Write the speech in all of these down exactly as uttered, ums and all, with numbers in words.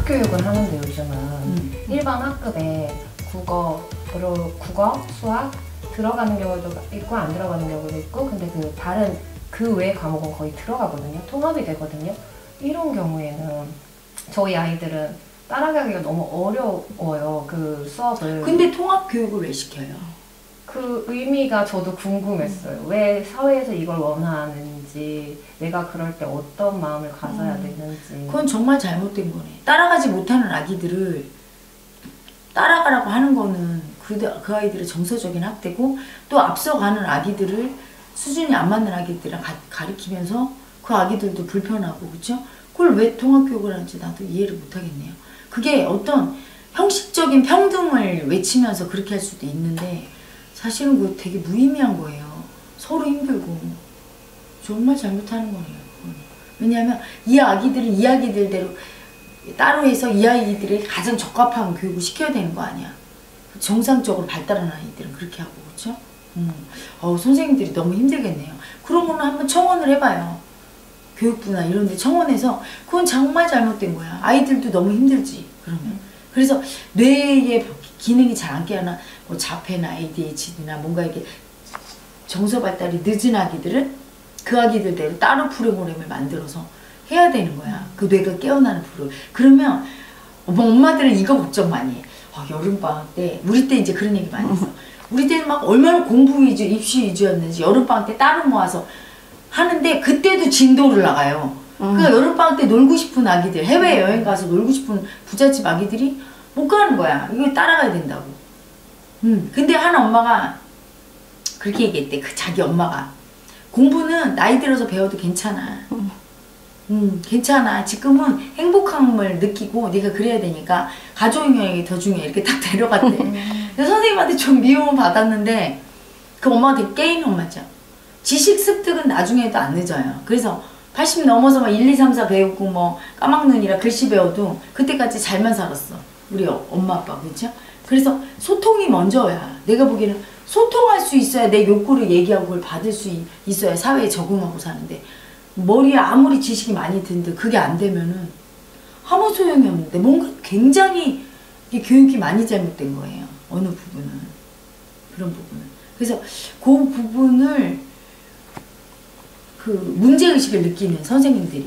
통합교육을 하는데 요즘은 음. 일반 학급에 국어로 국어, 수학 들어가는 경우도 있고 안 들어가는 경우도 있고 근데 그 다른 그 외 과목은 거의 들어가거든요. 통합이 되거든요. 이런 경우에는 저희 아이들은 따라가기가 너무 어려워요. 그 수업을. 근데 통합교육을 왜 시켜요? 그 의미가 저도 궁금했어요. 음. 왜 사회에서 이걸 원하는지, 내가 그럴 때 어떤 마음을 가져야 음. 되는지. 그건 정말 잘못된 거네. 따라가지 못하는 아기들을 따라가라고 하는 거는 그, 그 아이들의 정서적인 학대고, 또 앞서가는 아기들을 수준이 안 맞는 아기들이랑 가, 가르치면서 그 아기들도 불편하고, 그쵸? 그걸 왜 통합교육을 하는지 나도 이해를 못하겠네요. 그게 어떤 형식적인 평등을 외치면서 그렇게 할 수도 있는데 사실은 그거 되게 무의미한 거예요. 서로 힘들고 정말 잘못하는 거예요. 왜냐하면 이 아기들은 이 아기들대로 따로 해서 이 아이들에게 가장 적합한 교육을 시켜야 되는 거 아니야. 정상적으로 발달한 아이들은 그렇게 하고, 그렇죠? 음. 어, 선생님들이 너무 힘들겠네요. 그런 거는 한번 청원을 해봐요. 교육부나 이런 데 청원해서. 그건 정말 잘못된 거야. 아이들도 너무 힘들지 그러면. 그래서 뇌의 기능이 잘 안 깨어나 뭐 자폐나 에이디에이치디나 뭔가 이렇게 정서 발달이 늦은 아기들은 그 아기들대로 따로 프로그램을 만들어서 해야 되는 거야. 그 뇌가 깨어나는 프로그램. 그러면 뭐 엄마들은 이거 걱정 많이 해. 어, 여름방학 때 우리 때 이제 그런 얘기 많이 했어. 우리 때는 막 얼마나 공부 위주, 입시 위주였는지 여름방학 때 따로 모아서 하는데 그때도 진도를 나가요. 음. 그러니까 여름방학 때 놀고 싶은 아기들, 해외여행 가서 놀고 싶은 부잣집 아기들이 못 가는 거야. 이거 따라가야 된다고. 음. 근데 한 엄마가 그렇게 얘기했대. 그 자기 엄마가. 공부는 나이 들어서 배워도 괜찮아. 음. 음, 괜찮아. 지금은 행복함을 느끼고 네가 그래야 되니까 가족여행이 더 중요해. 이렇게 딱 데려갔대. 음. 선생님한테 좀 미움을 받았는데 그 엄마가 되게 깨인 엄마죠. 지식 습득은 나중에도 안 늦어요. 그래서 팔십 넘어서 막 일, 이, 삼, 사 배우고 뭐 까막눈이라 글씨 배워도 그때까지 잘만 살았어. 우리 엄마 아빠, 그렇죠? 그래서 소통이 먼저야. 내가 보기에는 소통할 수 있어야 내 욕구를 얘기하고 그걸 받을 수 있어야 사회에 적응하고 사는데 머리에 아무리 지식이 많이 든데 그게 안 되면은 아무 소용이 없는데 뭔가 굉장히 교육이 많이 잘못된 거예요. 어느 부분은. 그런 부분은. 그래서 그 부분을 그 문제의식을 느끼는 선생님들이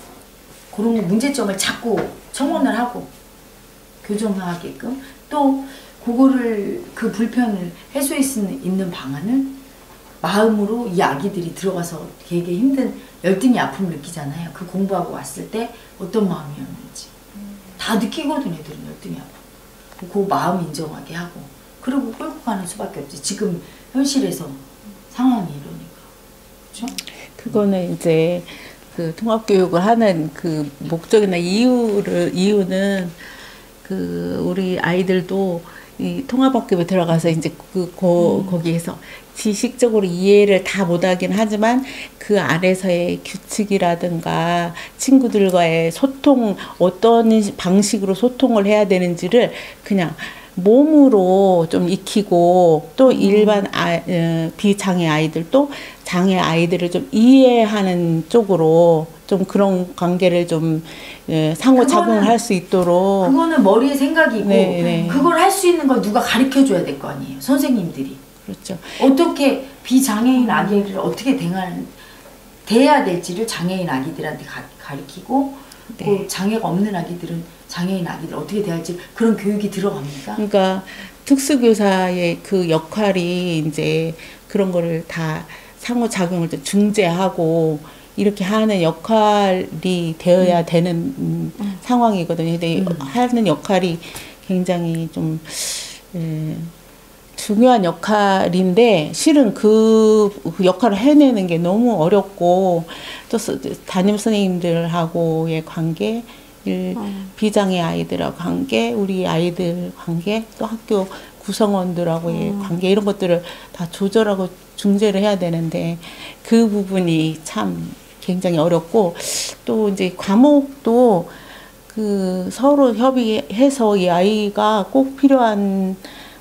그런 문제점을 자꾸 청원을 하고 교정하게끔 또 그거를 그 불편을 해소할 수 있는 방안은 마음으로 이 아기들이 들어가서 되게 힘든 열등이 아픔을 느끼잖아요. 그 공부하고 왔을 때 어떤 마음이었는지 다 느끼거든 애들은 열등이 아픔. 그 마음 인정하게 하고 그리고 끌고 가는 수밖에 없지. 지금 현실에서 상황이 이러니까. 그렇죠? 그거는 이제 그 통합교육을 하는 그 목적이나 이유를 이유는 그 우리 아이들도 이 통합학급에 들어가서 이제 그 고, 음. 거기에서 지식적으로 이해를 다 못하긴 하지만 그 안에서의 규칙이라든가 친구들과의 소통 어떤 방식으로 소통을 해야 되는지를 그냥 몸으로 좀 익히고 또 일반 아, 어, 비장애 아이들도 장애 아이들을 좀 이해하는 쪽으로 좀 그런 관계를 좀 예, 상호작용을 할 수 있도록 그거는 머리의 생각이고 네, 네. 그걸 할 수 있는 걸 누가 가르쳐 줘야 될 거 아니에요. 선생님들이. 그렇죠. 어떻게 비장애인 아기를 어떻게 대할, 대해야 될지를 장애인 아기들한테 가, 가르치고 네. 그 장애가 없는 아기들은 장애인 아기들 어떻게 대할지 그런 교육이 들어갑니까? 그러니까 특수교사의 그 역할이 이제 그런 거를 다 상호작용을 중재하고 이렇게 하는 역할이 되어야 음. 되는 음, 음. 상황이거든요. 근데 음. 하는 역할이 굉장히 좀 에, 중요한 역할인데 실은 그, 그 역할을 해내는 게 너무 어렵고 또 담임 선생님들하고의 관계 음. 비장애 아이들하고 관계, 우리 아이들 관계, 또 학교 구성원들하고의 음. 관계 이런 것들을 다 조절하고 중재를 해야 되는데 그 부분이 참 굉장히 어렵고 또 이제 과목도 그 서로 협의해서 이 아이가 꼭 필요한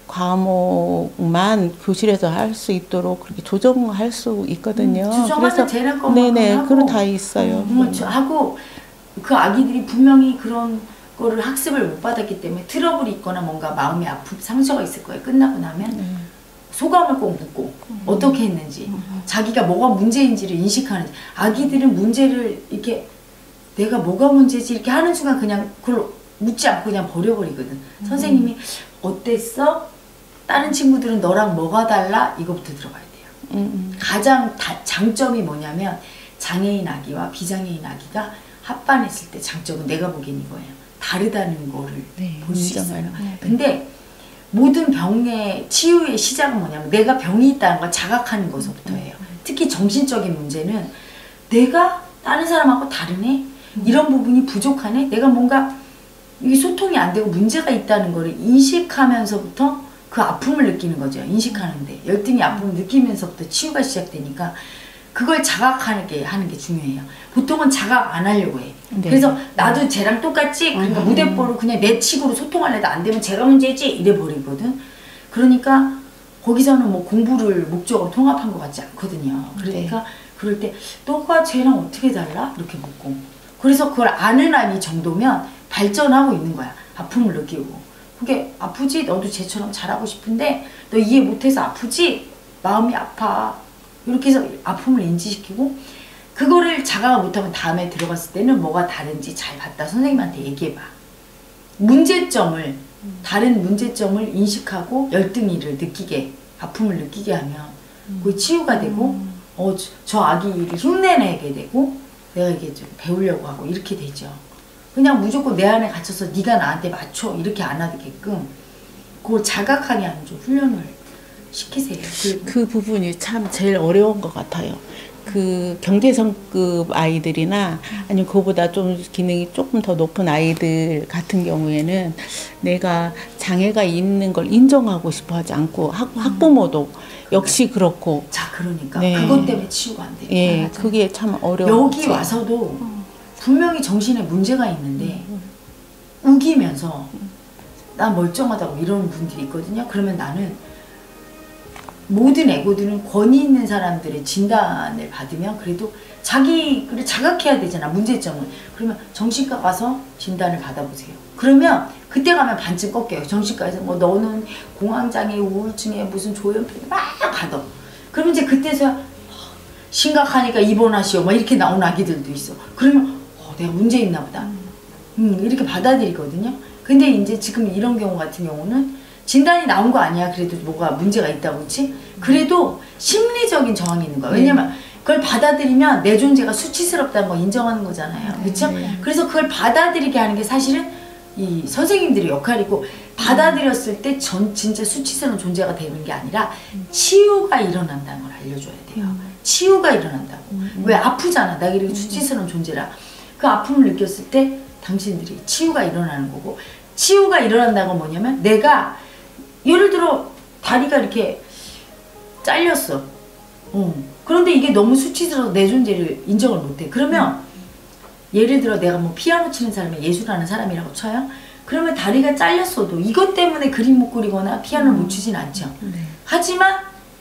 과목만 교실에서 할 수 있도록 그렇게 조정할 수 있거든요. 음, 조정하는 재량권만 네네, 하고 그런 다 있어요. 음, 하고 그 아기들이 분명히 그런 거를 학습을 못 받았기 때문에 트러블이 있거나 뭔가 마음이 아픈 상처가 있을 거예요. 끝나고 나면 음. 소감을 꼭 묻고 음. 어떻게 했는지 음. 자기가 뭐가 문제인지를 인식하는지. 아기들은 문제를 이렇게 내가 뭐가 문제지 이렇게 하는 순간 그냥 그걸 묻지 않고 그냥 버려버리거든. 음. 선생님이 어땠어? 다른 친구들은 너랑 뭐가 달라? 이거부터 들어가야 돼요. 음. 가장 다, 장점이 뭐냐면 장애인 아기와 비장애인 아기가 합반했을 때 장점은 내가 보기엔 이거예요. 다르다는 거를 네, 볼 수 있어요. 네. 근데 모든 병의 치유의 시작은 뭐냐면 내가 병이 있다는 걸 자각하는 것부터예요. 특히 정신적인 문제는 내가 다른 사람하고 다르네? 이런 부분이 부족하네? 내가 뭔가 이 소통이 안 되고 문제가 있다는 거를 인식하면서부터 그 아픔을 느끼는 거죠. 인식하는데 열등이 아픔을 느끼면서부터 치유가 시작되니까 그걸 자각하는 게 하는 게 중요해요. 보통은 자각 안 하려고 해. 네. 그래서 나도 쟤랑 똑같지? 그러니까 음. 무대뽀로 그냥 내 식으로 소통하려다 안 되면 제가 문제지? 이래 버리거든. 그러니까 거기서는 뭐 공부를 목적으로 통합한 것 같지 않거든요. 그러니까 네. 그럴 때 너가 쟤랑 어떻게 달라? 이렇게 묻고. 그래서 그걸 아는 아이 정도면 발전하고 있는 거야. 아픔을 느끼고. 그게 아프지? 너도 쟤처럼 잘하고 싶은데 너 이해 못해서 아프지? 마음이 아파. 이렇게 해서 아픔을 인지시키고 그거를 자각을 못하면 다음에 들어갔을 때는 뭐가 다른지 잘 봤다. 선생님한테 얘기해봐. 문제점을 음. 다른 문제점을 인식하고 열등이를 느끼게 아픔을 느끼게 하면 음. 그게 치유가 되고 음. 어, 저, 저 아기를 흉내내게 되고 내가 이게 좀 배우려고 하고 이렇게 되죠. 그냥 무조건 내 안에 갇혀서 네가 나한테 맞춰 이렇게 안 하게끔 그걸 자각하게 하는 좀 훈련을 시키세요. 그, 그 부분이 참 제일 어려운 것 같아요. 그 경제성급 아이들이나 아니면 그보다 좀 기능이 조금 더 높은 아이들 같은 경우에는 내가 장애가 있는 걸 인정하고 싶어 하지 않고 학, 학부모도 역시 그렇고. 자, 그러니까 네. 그것 때문에 치유가 안 돼요. 예, 맞아요. 그게 참 어려워. 여기 거지. 와서도 분명히 정신에 문제가 있는데 우기면서 난 멀쩡하다고 이러는 분들이 있거든요. 그러면 나는 모든 에고들은 권위 있는 사람들의 진단을 받으면 그래도 자기를 자각해야 되잖아. 문제점을. 그러면 정신과 가서 진단을 받아보세요. 그러면 그때 가면 반쯤 꺾여요. 정신과에서 뭐 너는 공황장애, 우울증에 무슨 조현병 막 받아. 그러면 이제 그때서 심각하니까 입원하시오 막 이렇게 나오는 아기들도 있어. 그러면 어, 내가 문제 있나 보다. 음, 이렇게 받아들이거든요. 근데 이제 지금 이런 경우 같은 경우는 진단이 나온 거 아니야. 그래도 뭐가 문제가 있다고, 그렇지? 그래도 심리적인 저항이 있는 거야. 왜냐면 그걸 받아들이면 내 존재가 수치스럽다는 걸 인정하는 거잖아요. 그렇죠? 그래서 그걸 받아들이게 하는 게 사실은 이 선생님들의 역할이고 받아들였을 때 전 진짜 수치스러운 존재가 되는 게 아니라 치유가 일어난다는 걸 알려줘야 돼요. 치유가 일어난다고. 왜 아프잖아. 나 이렇게 수치스러운 존재라. 그 아픔을 느꼈을 때 당신들이 치유가 일어나는 거고 치유가 일어난다는 건 뭐냐면 내가 예를 들어 다리가 이렇게 잘렸어. 어. 그런데 이게 너무 수치스러워서 내 존재를 인정을 못해. 그러면 예를 들어 내가 뭐 피아노 치는 사람이 예술하는 사람이라고 쳐요. 그러면 다리가 잘렸어도 이것 때문에 그림 못 그리거나 피아노를 못 치진 않죠. 하지만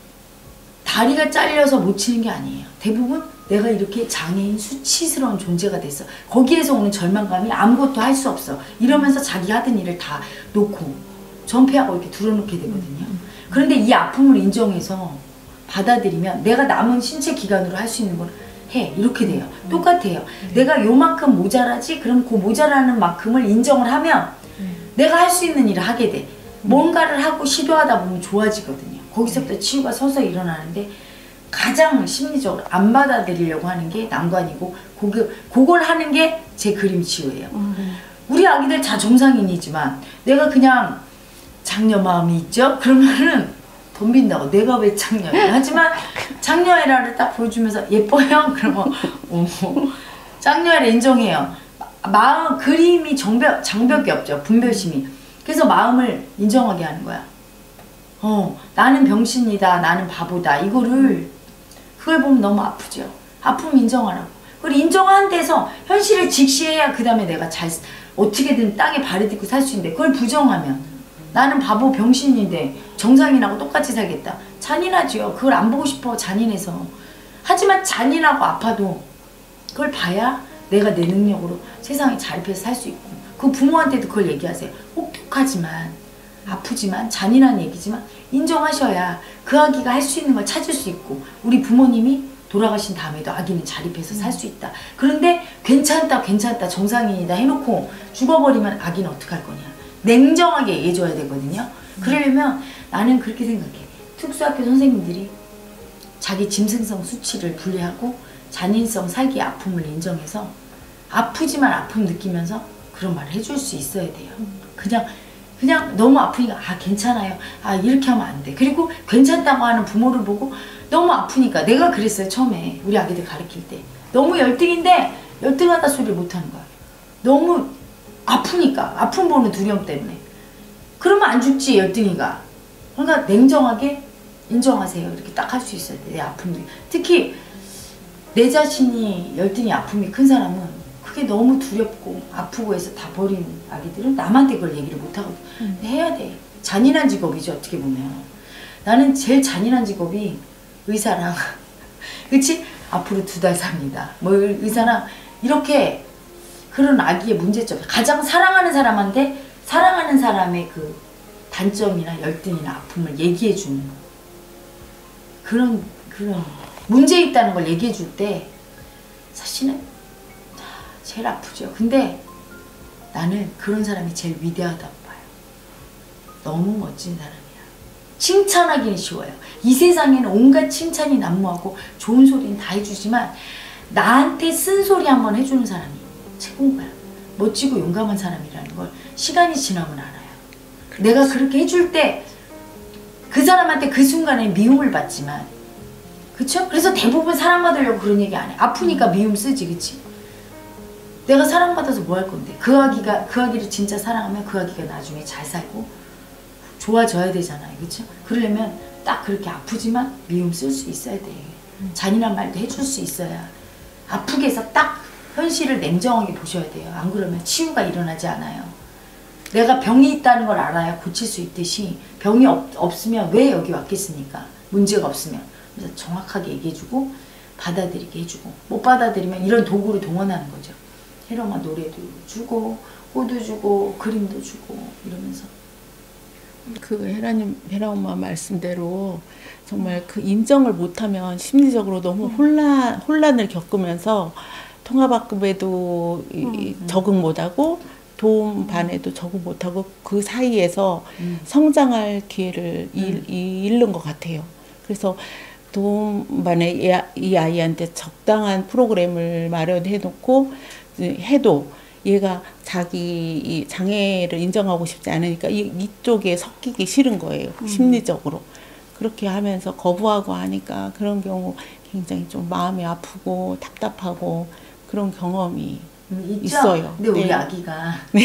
다리가 잘려서 못 치는 게 아니에요. 대부분 내가 이렇게 장애인 수치스러운 존재가 됐어. 거기에서 오는 절망감이 아무것도 할 수 없어. 이러면서 자기 하던 일을 다 놓고 전폐하고 이렇게 들어놓게 되거든요. 그런데 이 아픔을 인정해서 받아들이면 내가 남은 신체 기관으로 할 수 있는 걸 해. 이렇게 돼요. 똑같아요. 내가 요만큼 모자라지? 그럼 그 모자라는 만큼을 인정을 하면 내가 할 수 있는 일을 하게 돼. 뭔가를 하고 시도하다 보면 좋아지거든요. 거기서부터 치유가 서서히 일어나는데 가장 심리적으로 안 받아들이려고 하는 게 난관이고 그거, 그걸 하는 게 제 그림 치유예요. 우리 아기들 다 정상인이지만 내가 그냥 장녀 마음이 있죠? 그러면은 덤빈다고. 내가 왜 장녀야? 하지만 장녀애라를 딱 보여주면서 예뻐요? 그러면 어, 장녀애를 인정해요. 마음, 그림이 정벽, 장벽이 없죠. 분별심이. 그래서 마음을 인정하게 하는 거야. 어, 나는 병신이다. 나는 바보다. 이거를 그걸 보면 너무 아프죠. 아픔 인정하라고. 그걸 인정한 데서 현실을 직시해야 그 다음에 내가 잘 어떻게든 땅에 발을 딛고 살 수 있는데 그걸 부정하면 나는 바보 병신인데 정상인하고 똑같이 살겠다. 잔인하지요. 그걸 안 보고 싶어. 잔인해서. 하지만 잔인하고 아파도 그걸 봐야 내가 내 능력으로 세상에 자립해서 살 수 있고 그 부모한테도 그걸 얘기하세요. 혹독하지만 아프지만 잔인한 얘기지만 인정하셔야 그 아기가 할 수 있는 걸 찾을 수 있고 우리 부모님이 돌아가신 다음에도 아기는 자립해서 살 수 있다. 그런데 괜찮다 괜찮다 정상인이다 해놓고 죽어버리면 아기는 어떡할 거냐. 냉정하게 얘기해줘야 되거든요. 그러려면 나는 그렇게 생각해. 특수학교 선생님들이 자기 짐승성 수치를 분리하고 잔인성 살기의 아픔을 인정해서 아프지만 아픔 느끼면서 그런 말을 해줄 수 있어야 돼요. 그냥 그냥 너무 아프니까 아 괜찮아요. 아 이렇게 하면 안 돼. 그리고 괜찮다고 하는 부모를 보고 너무 아프니까 내가 그랬어요. 처음에 우리 아기들 가르칠 때 너무 열등인데 열등하다 소리를 못하는 거야. 너무 아프니까 아픔 보는 두려움 때문에. 그러면 안 죽지 열등이가. 그러니까 냉정하게 인정하세요. 이렇게 딱 할 수 있어야 돼. 내 아픔들. 특히 내 자신이 열등이 아픔이 큰 사람은 그게 너무 두렵고 아프고 해서 다 버린 아기들은 남한테 그걸 얘기를 못하거든. 음. 해야 돼. 잔인한 직업이죠 어떻게 보면. 나는 제일 잔인한 직업이 의사랑 그치? 앞으로 두 달 삽니다. 뭐 의사랑 이렇게 그런 아기의 문제점. 가장 사랑하는 사람한테 사랑하는 사람의 그 단점이나 열등이나 아픔을 얘기해주는 그런 그런 문제 있다는 걸 얘기해줄 때 사실은 제일 아프죠. 근데 나는 그런 사람이 제일 위대하다고 봐요. 너무 멋진 사람이야. 칭찬하기는 쉬워요. 이 세상에는 온갖 칭찬이 난무하고 좋은 소리는 다 해주지만 나한테 쓴소리 한번 해주는 사람이 최고인 거야. 멋지고 용감한 사람이라는 걸 시간이 지나면 알아요. 그렇지. 내가 그렇게 해줄 때 그 사람한테 그 순간에 미움을 받지만 그쵸? 그래서 대부분 사랑받으려고 그런 얘기 안 해. 아프니까 미움 쓰지 그치? 내가 사랑받아서 뭐 할 건데 그 아기가 그 아기를 진짜 사랑하면 그 아기가 나중에 잘 살고 좋아져야 되잖아요. 그쵸? 그러려면 딱 그렇게 아프지만 미움 쓸 수 있어야 돼. 잔인한 말도 해줄 수 있어야 아프게 해서 딱 현실을 냉정하게 보셔야 돼요. 안 그러면 치유가 일어나지 않아요. 내가 병이 있다는 걸 알아야 고칠 수 있듯이 병이 없, 없으면 왜 여기 왔겠습니까? 문제가 없으면. 그래서 정확하게 얘기해주고 받아들이게 해주고 못 받아들이면 이런 도구를 동원하는 거죠. 혜롬아 노래도 주고 호도 주고 그림도 주고 이러면서 그 혜라님, 혜라 엄마 말씀대로 정말 그 인정을 못하면 심리적으로 너무 혼란, 혼란을 겪으면서 통합학급에도 음, 음. 적응 못하고 도움 반에도 적응 못하고 그 사이에서 음. 성장할 기회를 음. 잃는 것 같아요. 그래서 도움반에 이 아이한테 적당한 프로그램을 마련해 놓고 해도 얘가 자기 장애를 인정하고 싶지 않으니까 이, 이쪽에 섞이기 싫은 거예요. 음. 심리적으로. 그렇게 하면서 거부하고 하니까 그런 경우 굉장히 좀 마음이 아프고 답답하고 그런 경험이 음, 있어요. 근데 네. 우리 아기가 네.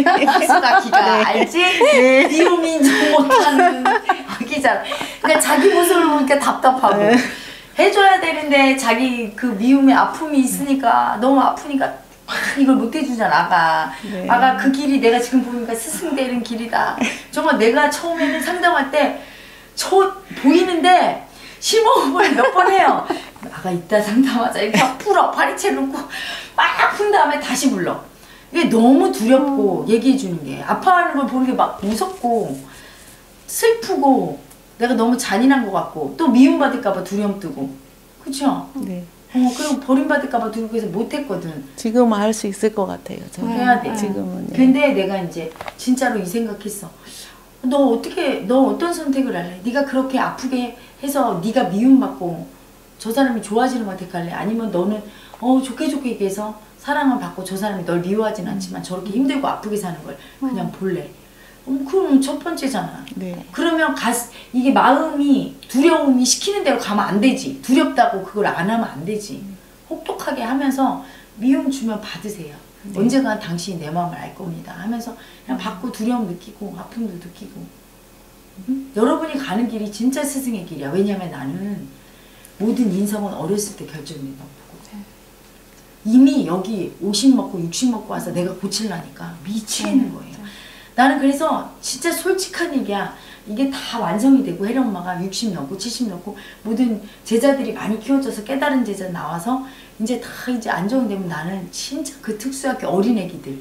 아기가 네. 알지? 네. 미움 인정 못하는 아기잖아. 그러니까 자기 모습을 보니까 답답하고 네. 해줘야 되는데 자기 그 미움의 아픔이 있으니까 너무 아프니까 이걸 못 해주잖아. 아가 네. 아가 그 길이 내가 지금 보니까 스승되는 길이다. 정말 내가 처음에는 상담할 때 저 보이는데 심호흡을 몇 번 해요. 아가 이따 상담하자 이렇게 풀어 파리채 놓고 막 푼 다음에 다시 불러. 이게 너무 두렵고 얘기해 주는 게 아파하는 걸 보는 게 막 무섭고 슬프고 내가 너무 잔인한 것 같고 또 미움받을까 봐 두려움 뜨고 그쵸? 네. 어 그리고 버림받을까 봐 두렵고 해서 못했거든. 지금은 할 수 있을 것 같아요. 저는. 해야 돼. 지금은. 네. 근데 내가 이제 진짜로 이 생각했어. 너 어떻게 너 어떤 선택을 할래? 네가 그렇게 아프게 해서 네가 미움받고 저 사람이 좋아지는 걸 택할래? 아니면 너는 어 좋게 좋게 얘기해서 사랑을 받고 저 사람이 널 미워하진 않지만 저렇게 힘들고 아프게 사는 걸 그냥 볼래? 음, 그럼 첫 번째잖아. 네. 그러면 가, 이게 마음이 두려움이 시키는 대로 가면 안 되지. 두렵다고 그걸 안 하면 안 되지. 혹독하게 하면서 미움 주면 받으세요. 네. 언젠가 당신이 내 마음을 알 겁니다 하면서 그냥 받고 두려움 느끼고 아픔도 느끼고 응? 여러분이 가는 길이 진짜 스승의 길이야. 왜냐면 나는 모든 인성은 어렸을 때 결정된다고 보거든. 이미 여기 오십 먹고 육십 먹고 와서 내가 고치려니까 미치겠는 거예요. 나는 그래서 진짜 솔직한 얘기야. 이게 다 완성이 되고 혜령 엄마가 육십 넘고 칠십 넘고 모든 제자들이 많이 키워져서 깨달은 제자 나와서 이제 다 이제 안정되면 나는 진짜 그 특수학교 어린애기들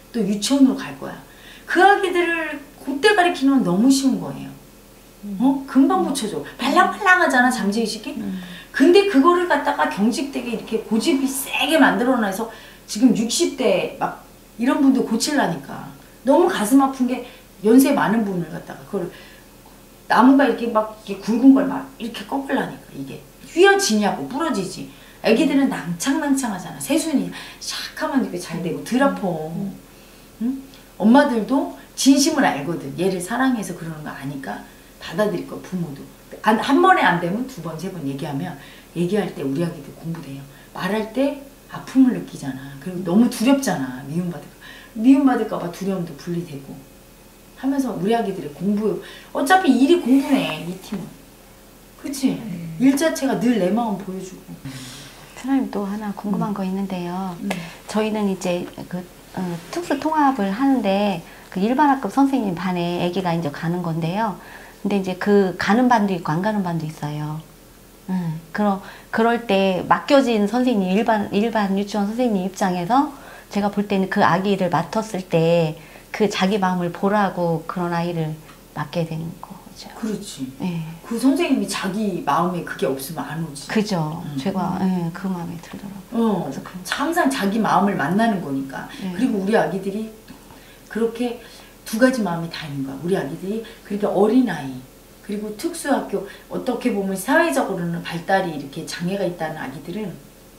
또 유치원으로 갈 거야. 그 아기들을 그때 가르치는 건 너무 쉬운 거예요. 어? 금방 붙여줘. 발랑발랑하잖아, 잠재의식이. 음. 근데 그거를 갖다가 경직되게 이렇게 고집이 세게 만들어놔서 지금 육십 대 막 이런 분들 고칠라니까. 너무 가슴 아픈 게 연세 많은 분을 갖다가 그걸 나무가 이렇게 막 이렇게 굵은 걸 막 이렇게 꺾으려니까 이게 휘어지냐고 부러지지. 애기들은 낭창낭창하잖아. 새순이 샥 하면 이렇게 잘 되고 덜 아파. 응? 엄마들도 진심을 알거든. 얘를 사랑해서 그러는 거 아니까 받아들일 거 부모도. 안, 한 번에 안 되면 두 번, 세 번 얘기하면 얘기할 때 우리 아기들 공부돼요. 말할 때 아픔을 느끼잖아. 그리고 너무 두렵잖아. 미움받을까. 미움받을까 봐 두려움도 분리되고 하면서 우리 아기들의 공부 어차피 일이 공부네. 이 팀은. 그치? 음. 일 자체가 늘 내 마음 보여주고. 선생님 또 하나 궁금한 음. 거 있는데요. 음. 저희는 이제 그 어, 특수 통합을 하는데 그 일반 학급 선생님 반에 아기가 이제 가는 건데요. 근데 이제 그 가는 반도 있고 안 가는 반도 있어요. 음, 그러, 그럴 때 맡겨진 선생님, 일반, 일반 유치원 선생님 입장에서 제가 볼 때는 그 아기를 맡았을 때 그 자기 마음을 보라고 그런 아이를 맡게 되는 거죠. 그렇지. 네. 그 선생님이 자기 마음에 그게 없으면 안 오지. 그죠. 음. 제가 네, 그 마음에 들더라고요. 어, 그래서 그- 항상 자기 마음을 만나는 거니까. 네. 그리고 우리 아기들이 그렇게 두 가지 마음이 다 있는 거야. 우리 아기들이 그렇게 어린아이 그리고 특수학교 어떻게 보면 사회적으로는 발달이 이렇게 장애가 있다는 아기들은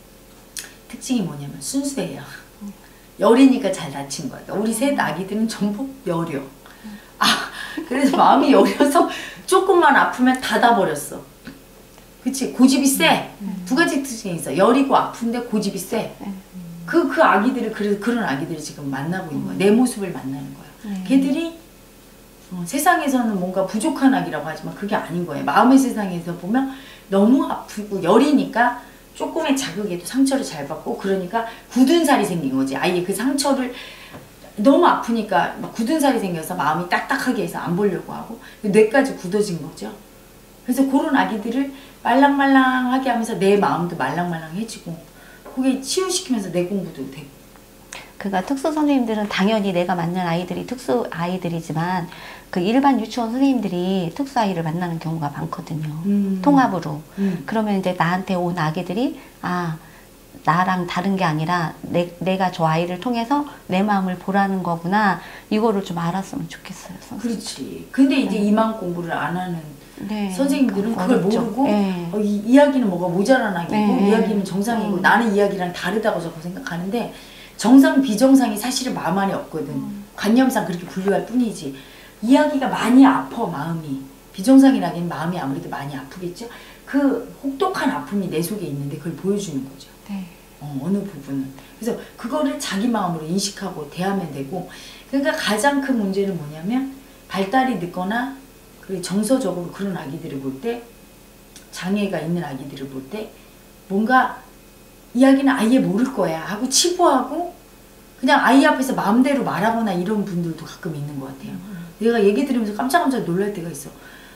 특징이 뭐냐면 순수해요. 여리니까 잘 다친 거야. 우리 셋 아기들은 전부 여려. 아, 그래서 마음이 여려서 조금만 아프면 닫아버렸어. 그치? 고집이 세. 두 가지 특징이 있어. 여리고 아픈데 고집이 세. 그, 그 아기들을, 그래서 그런 아기들을 지금 만나고 있는 거야. 내 모습을 만나는 거야. 네. 걔들이 어, 세상에서는 뭔가 부족한 아기라고 하지만 그게 아닌 거예요. 마음의 세상에서 보면 너무 아프고 여리니까 조금의 자극에도 상처를 잘 받고 그러니까 굳은 살이 생긴 거지. 아예 그 상처를 너무 아프니까 막 굳은 살이 생겨서 마음이 딱딱하게 해서 안 보려고 하고 뇌까지 굳어진 거죠. 그래서 그런 아기들을 말랑말랑하게 하면서 내 마음도 말랑말랑해지고 그게 치유시키면서 내 공부도 되고. 그러니까 특수 선생님들은 당연히 내가 만난 아이들이 특수 아이들이지만 그 일반 유치원 선생님들이 특수 아이를 만나는 경우가 많거든요. 음. 통합으로. 음. 그러면 이제 나한테 온 아기들이 아 나랑 다른 게 아니라 내, 내가 저 아이를 통해서 내 마음을 보라는 거구나. 이거를 좀 알았으면 좋겠어요. 선생님. 그렇지. 근데 이제 네. 이만 공부를 안 하는 네. 선생님들은 그걸 어렵죠. 모르고 네. 어, 이 이야기는 뭐가 모자란 아기고 네. 이야기는 정상이고 음. 나는 이야기랑 다르다고 자꾸 생각하는데 정상 비정상이 사실은 마음 안에 없거든. 음. 관념상 그렇게 분류할 뿐이지. 이야기가 많이 아파 마음이. 비정상이라기엔 마음이 아무래도 많이 아프겠죠. 그 혹독한 아픔이 내 속에 있는데 그걸 보여주는 거죠. 네. 어, 어느 부분은. 그래서 그거를 자기 마음으로 인식하고 대하면 되고 그러니까 가장 큰 문제는 뭐냐면 발달이 늦거나 그리고 정서적으로 그런 아기들을 볼 때 장애가 있는 아기들을 볼 때 뭔가 이야기는 아예 모를 거야 하고 치부하고 그냥 아이 앞에서 마음대로 말하거나 이런 분들도 가끔 있는 것 같아요. 내가 얘기 들으면서 깜짝깜짝 놀랄 때가 있어.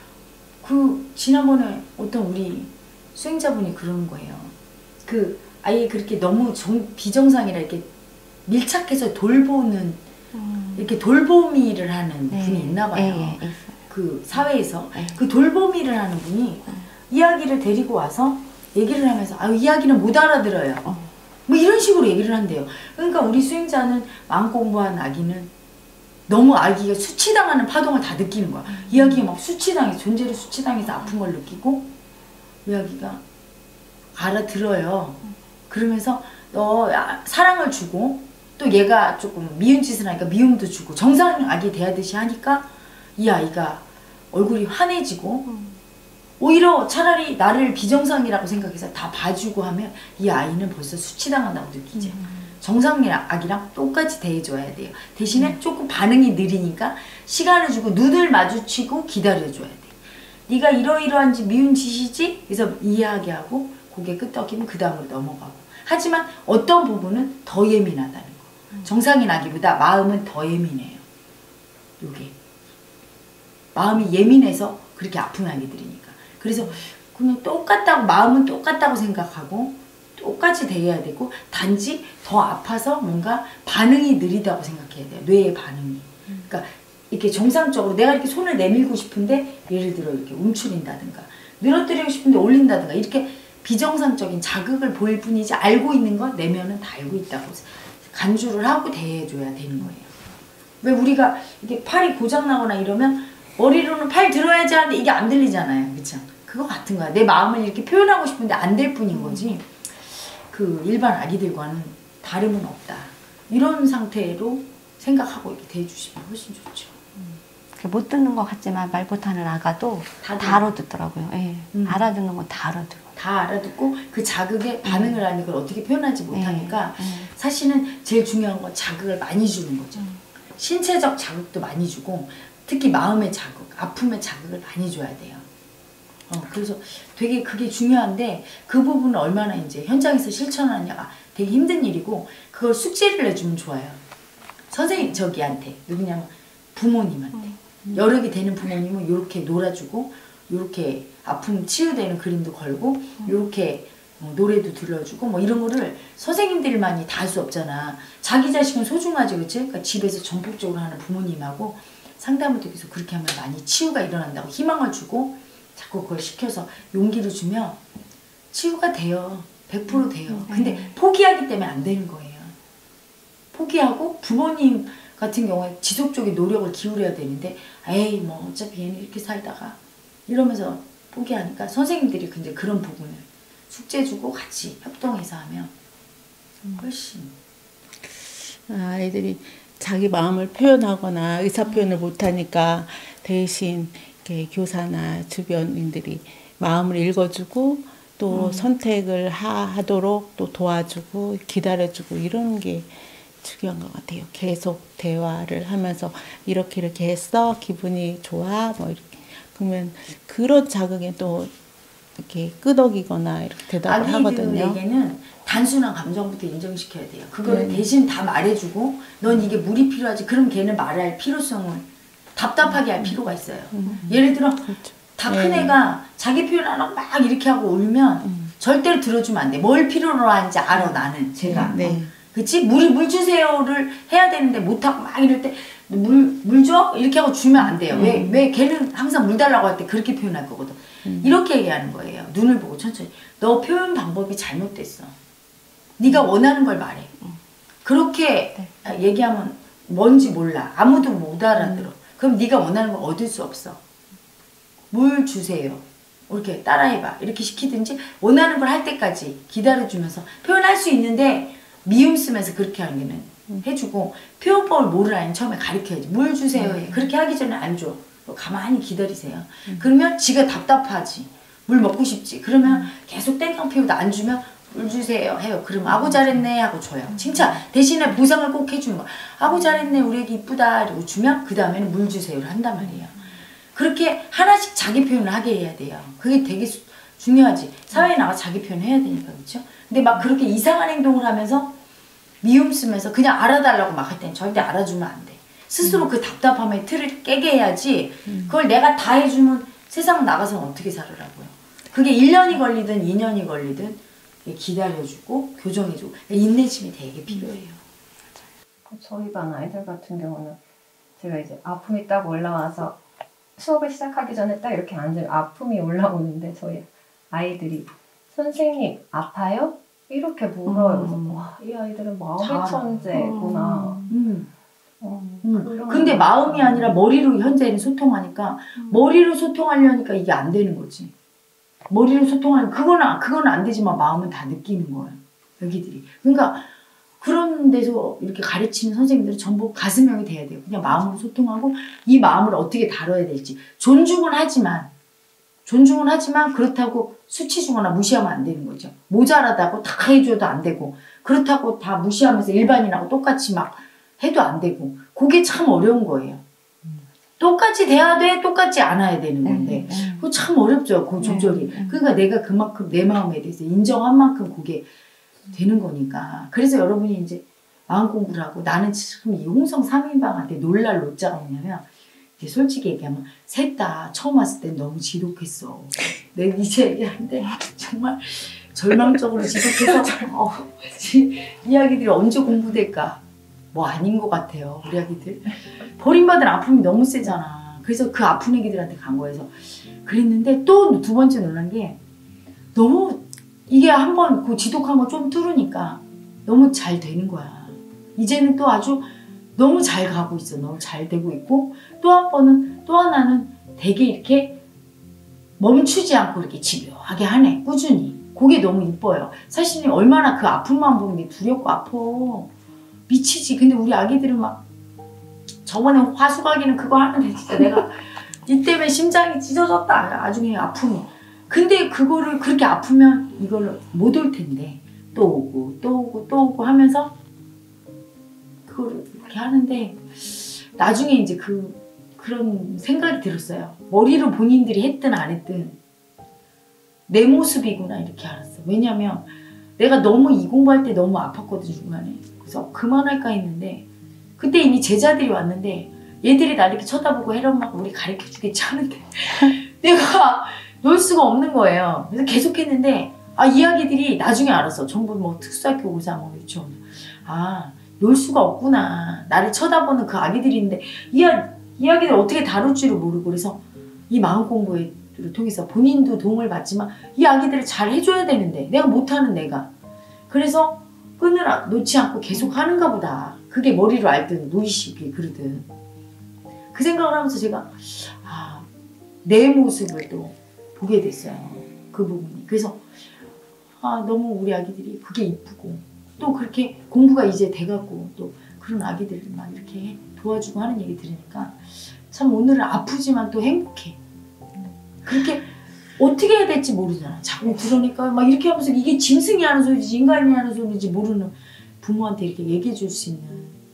그 지난번에 어떤 우리 수행자분이 그러는 거예요. 그 아예 그렇게 너무 정, 비정상이라 이렇게 밀착해서 돌보는 음. 이렇게 돌보미를 하는 네. 분이 있나 봐요. 예, 예, 있어요. 그 사회에서 네. 그 돌보미를 하는 분이 이야기를 데리고 와서 얘기를 하면서 아 이야기는 못 알아들어요. 어. 뭐 이런 식으로 얘기를 한대요. 그러니까 우리 수행자는 마음 공부한 아기는 너무 아기가 수치당하는 파동을 다 느끼는 거야. 음. 이야기가 막 수치당해서 존재를 수치당해서 아픈 걸 느끼고 우리 아기가 알아들어요. 그러면서 너 사랑을 주고 또 얘가 조금 미운 짓을 하니까 미움도 주고 정상 아기 대하듯이 하니까 이 아이가 얼굴이 환해지고 오히려 차라리 나를 비정상이라고 생각해서 다 봐주고 하면 이 아이는 벌써 수치당한다고 느끼지. 정상 아기랑 똑같이 대해줘야 돼요. 대신에 조금 반응이 느리니까 시간을 주고 눈을 마주치고 기다려줘야 돼. 네가 이러이러한지 미운 짓이지? 그래서 이해하게 하고 고개 끄덕이면 그 다음으로 넘어가고. 하지만 어떤 부분은 더 예민하다는 거. 정상인 아기보다 마음은 더 예민해요. 요게. 마음이 예민해서 그렇게 아픈 아기들이니까. 그래서 그냥 똑같다고 마음은 똑같다고 생각하고 똑같이 대해야 되고 단지 더 아파서 뭔가 반응이 느리다고 생각해야 돼요. 뇌의 반응이. 그러니까 이렇게 정상적으로 내가 이렇게 손을 내밀고 싶은데 예를 들어 이렇게 움츠린다든가 늘어뜨리고 싶은데 올린다든가 이렇게 비정상적인 자극을 보일 뿐이지 알고 있는 건 내면은 다 알고 있다고 간주를 하고 대해줘야 되는 거예요. 왜 우리가 이게 팔이 고장나거나 이러면 머리로는 팔 들어야지 하는데 이게 안 들리잖아요. 그쵸? 그거 같은 거야. 내 마음을 이렇게 표현하고 싶은데 안 될 뿐인 거지. 그 일반 아기들과는 다름은 없다. 이런 상태로 생각하고 이렇게 대해주시면 훨씬 좋죠. 못 듣는 것 같지만 말 못하는 아가도 다, 다 알아듣더라고요. 예. 음. 알아듣는 건 다 알아들어. 다 알아듣고 그 자극에 반응을 음. 하는 걸 어떻게 표현하지 못하니까 음. 사실은 제일 중요한 건 자극을 많이 주는 거죠. 음. 신체적 자극도 많이 주고 특히 마음의 자극, 아픔의 자극을 많이 줘야 돼요. 어, 그래서 되게 그게 중요한데 그 부분을 얼마나 이제 현장에서 실천하느냐가 되게 힘든 일이고 그걸 숙제를 내주면 좋아요. 선생님 저기한테 누구냐면 부모님한테 음. 여력이 되는 부모님은 이렇게 놀아주고 이렇게 아픔 치유되는 그림도 걸고 이렇게 어, 노래도 들려주고 뭐 이런 거를 선생님들만이 다 할 수 없잖아. 자기 자식은 소중하지 그치? 그러니까 집에서 전폭적으로 하는 부모님하고 상담을 통해서 그렇게 하면 많이 치유가 일어난다고 희망을 주고 자꾸 그걸 시켜서 용기를 주면 치유가 돼요. 백 퍼센트 돼요. 근데 포기하기 때문에 안 되는 거예요. 포기하고 부모님 같은 경우에 지속적인 노력을 기울여야 되는데 에이 뭐 어차피 얘는 이렇게 살다가 이러면서 포기하니까 선생님들이 근데 그런 부분을 숙제 주고 같이 협동해서 하면 훨씬 아이들이 자기 마음을 표현하거나 의사 표현을 못하니까 대신 이렇게 교사나 주변인들이 마음을 읽어주고 또 음. 선택을 하, 하도록 또 도와주고 기다려주고 이런 게 중요한 것 같아요. 계속 대화를 하면서 이렇게 이렇게 했어 기분이 좋아 뭐 이렇게 그러면 그런 자극에 또 이렇게 끄덕이거나 이렇게 대답을 하거든요. 아기들에게는 단순한 감정부터 인정시켜야 돼요. 그걸 네. 대신 다 말해주고 넌 이게 물이 필요하지. 그럼 걔는 말할 필요성을 답답하게 할 필요가 있어요. 음. 예를 들어 그렇죠. 다 큰 네. 애가 자기 표현 안 하고 막 이렇게 하고 울면 음. 절대로 들어주면 안 돼. 뭘 필요로 하는지 알아 나는 제가. 네. 어. 그치? 물, 물 주세요를 해야 되는데 못하고 막 이럴 때 물, 물 줘? 이렇게 하고 주면 안 돼요. 음. 왜, 왜 걔는 항상 물 달라고 할 때 그렇게 표현할 거거든. 음. 이렇게 얘기하는 거예요. 눈을 보고 천천히. 너 표현 방법이 잘못됐어. 네가 원하는 걸 말해. 그렇게 네. 얘기하면 뭔지 몰라. 아무도 못 알아들어. 그럼 네가 원하는 걸 얻을 수 없어. 물 주세요. 이렇게 따라해봐. 이렇게 시키든지 원하는 걸 할 때까지 기다려주면서 표현할 수 있는데 미움 쓰면서 그렇게 하는 게는 해주고 표현법을 모르라니 처음에 가르쳐야지. 물 주세요. 해. 그렇게 하기 전에 안 줘. 가만히 기다리세요. 그러면 지가 답답하지. 물 먹고 싶지. 그러면 계속 땡깡 피우다 안 주면 물 주세요 해요. 그러면 아구 잘했네 하고 줘요. 칭찬. 대신에 보상을 꼭 해주는 거야. 아구 잘했네 우리 애기 이쁘다 이러고 주면 그 다음에는 물 주세요를 한단 말이에요. 그렇게 하나씩 자기 표현을 하게 해야 돼요. 그게 되게 수, 중요하지. 사회에 나가 자기 표현 해야 되니까 그렇죠. 근데 막 그렇게 이상한 행동을 하면서 미움 쓰면서 그냥 알아달라고 막 할 때는 절대 알아주면 안 돼. 스스로 음. 그 답답함의 틀을 깨게 해야지. 음. 그걸 내가 다 해주면 세상 나가서는 어떻게 살으라고요. 그게 일 년이 걸리든 이 년이 걸리든 기다려주고 교정해주고 인내심이 되게 필요해요. 저희 반 아이들 같은 경우는 제가 이제 아픔이 딱 올라와서 수업을 시작하기 전에 딱 이렇게 앉으면 아픔이 올라오는데 저희 아이들이 선생님 아파요? 이렇게 물어요. 그래서 음. 와, 이 아이들은 마음의 잘 천재구나. 음. 어, 음. 근데 마음이 아니라 머리로 현재는 소통하니까 음. 머리로 소통하려니까 이게 안 되는 거지. 머리로 소통하는 그거는 그거는 안 되지만 마음은 다 느끼는 거예요. 여기들이. 그러니까 그런 데서 이렇게 가르치는 선생님들은 전부 가슴형이 돼야 돼요. 그냥 마음으로 소통하고 이 마음을 어떻게 다뤄야 될지 존중은 하지만 존중은 하지만 그렇다고 수치 주거나 무시하면 안 되는 거죠. 모자라다고 다 해줘도 안 되고 그렇다고 다 무시하면서 일반인하고 똑같이 막 해도 안 되고 그게 참 어려운 거예요. 똑같이 돼야 돼, 똑같지 않아야 되는 건데 네, 네. 그거 참 어렵죠. 그 조절이. 네, 네. 그러니까 내가 그만큼 내 마음에 대해서 인정한 만큼 그게 되는 거니까. 그래서 여러분이 이제 마음 공부를 하고 나는 참 이 홍성 삼 인방한테 놀랄 노자가 뭐냐면 이제 솔직히 얘기하면 셋 다 처음 왔을 땐 너무 지독했어. 내가 이제 얘기하는데 정말 절망적으로 지속해서 어, 이 아기들이 언제 공부될까? 뭐 아닌 것 같아요. 우리 아기들. 버림받은 아픔이 너무 세잖아. 그래서 그 아픈 애기들한테 간 거여서 그랬는데 또 두 번째 놀란 게 너무 이게 한번 그 지독한 거 좀 뚫으니까 너무 잘 되는 거야. 이제는 또 아주 너무 잘 가고 있어. 너무 잘 되고 있고 또 한 번은 또 하나는 되게 이렇게 멈추지 않고 이렇게 집요하게 하네. 꾸준히. 그게 너무 이뻐요. 사실 얼마나 그 아픔만 보면 두렵고 아파. 미치지. 근데 우리 아기들은 막 저번에 화수가기는 그거 하는데 진짜 내가 이 때문에 심장이 찢어졌다. 나중에 아픔이. 근데 그거를 그렇게 아프면 이걸 못 올 텐데 또 오고 또 오고 또 오고 하면서 그거를 이렇게 하는데 나중에 이제 그 그런 생각이 들었어요. 머리로 본인들이 했든 안 했든 내 모습이구나 이렇게 알았어. 왜냐면 내가 너무 이 공부할 때 너무 아팠거든 중간에. 그래서 그만할까 했는데 그때 이미 제자들이 왔는데 얘들이 나 이렇게 쳐다보고 해런막 우리 가르쳐주겠지 하는데 내가 놀 수가 없는 거예요. 그래서 계속 했는데 아 이야기들이 나중에 알았어. 전부 뭐 특수학교 고사 뭐 유치원 아 놀 수가 없구나. 나를 쳐다보는 그 아기들인데 이, 아, 이 아기들 어떻게 다룰 줄을 모르고 그래서 이 마음 공부를 통해서 본인도 도움을 받지만 이 아기들을 잘 해줘야 되는데 내가 못하는 내가 그래서 끈을 놓지 않고 계속 하는가 보다. 그게 머리로 알든 무의식이 그러든 그 생각을 하면서 제가 아, 내 모습을 또 보게 됐어요. 그 부분이. 그래서 아, 너무 우리 아기들이 그게 이쁘고 또 그렇게 공부가 이제 돼갖고 또 그런 아기들을 막 이렇게 도와주고 하는 얘기 들으니까 참 오늘은 아프지만 또 행복해. 그렇게 어떻게 해야 될지 모르잖아. 자꾸 들으니까 막 이렇게 하면서 이게 짐승이 하는 소리지 인간이 하는 소리지 모르는 부모한테 이렇게 얘기해 줄 수 있는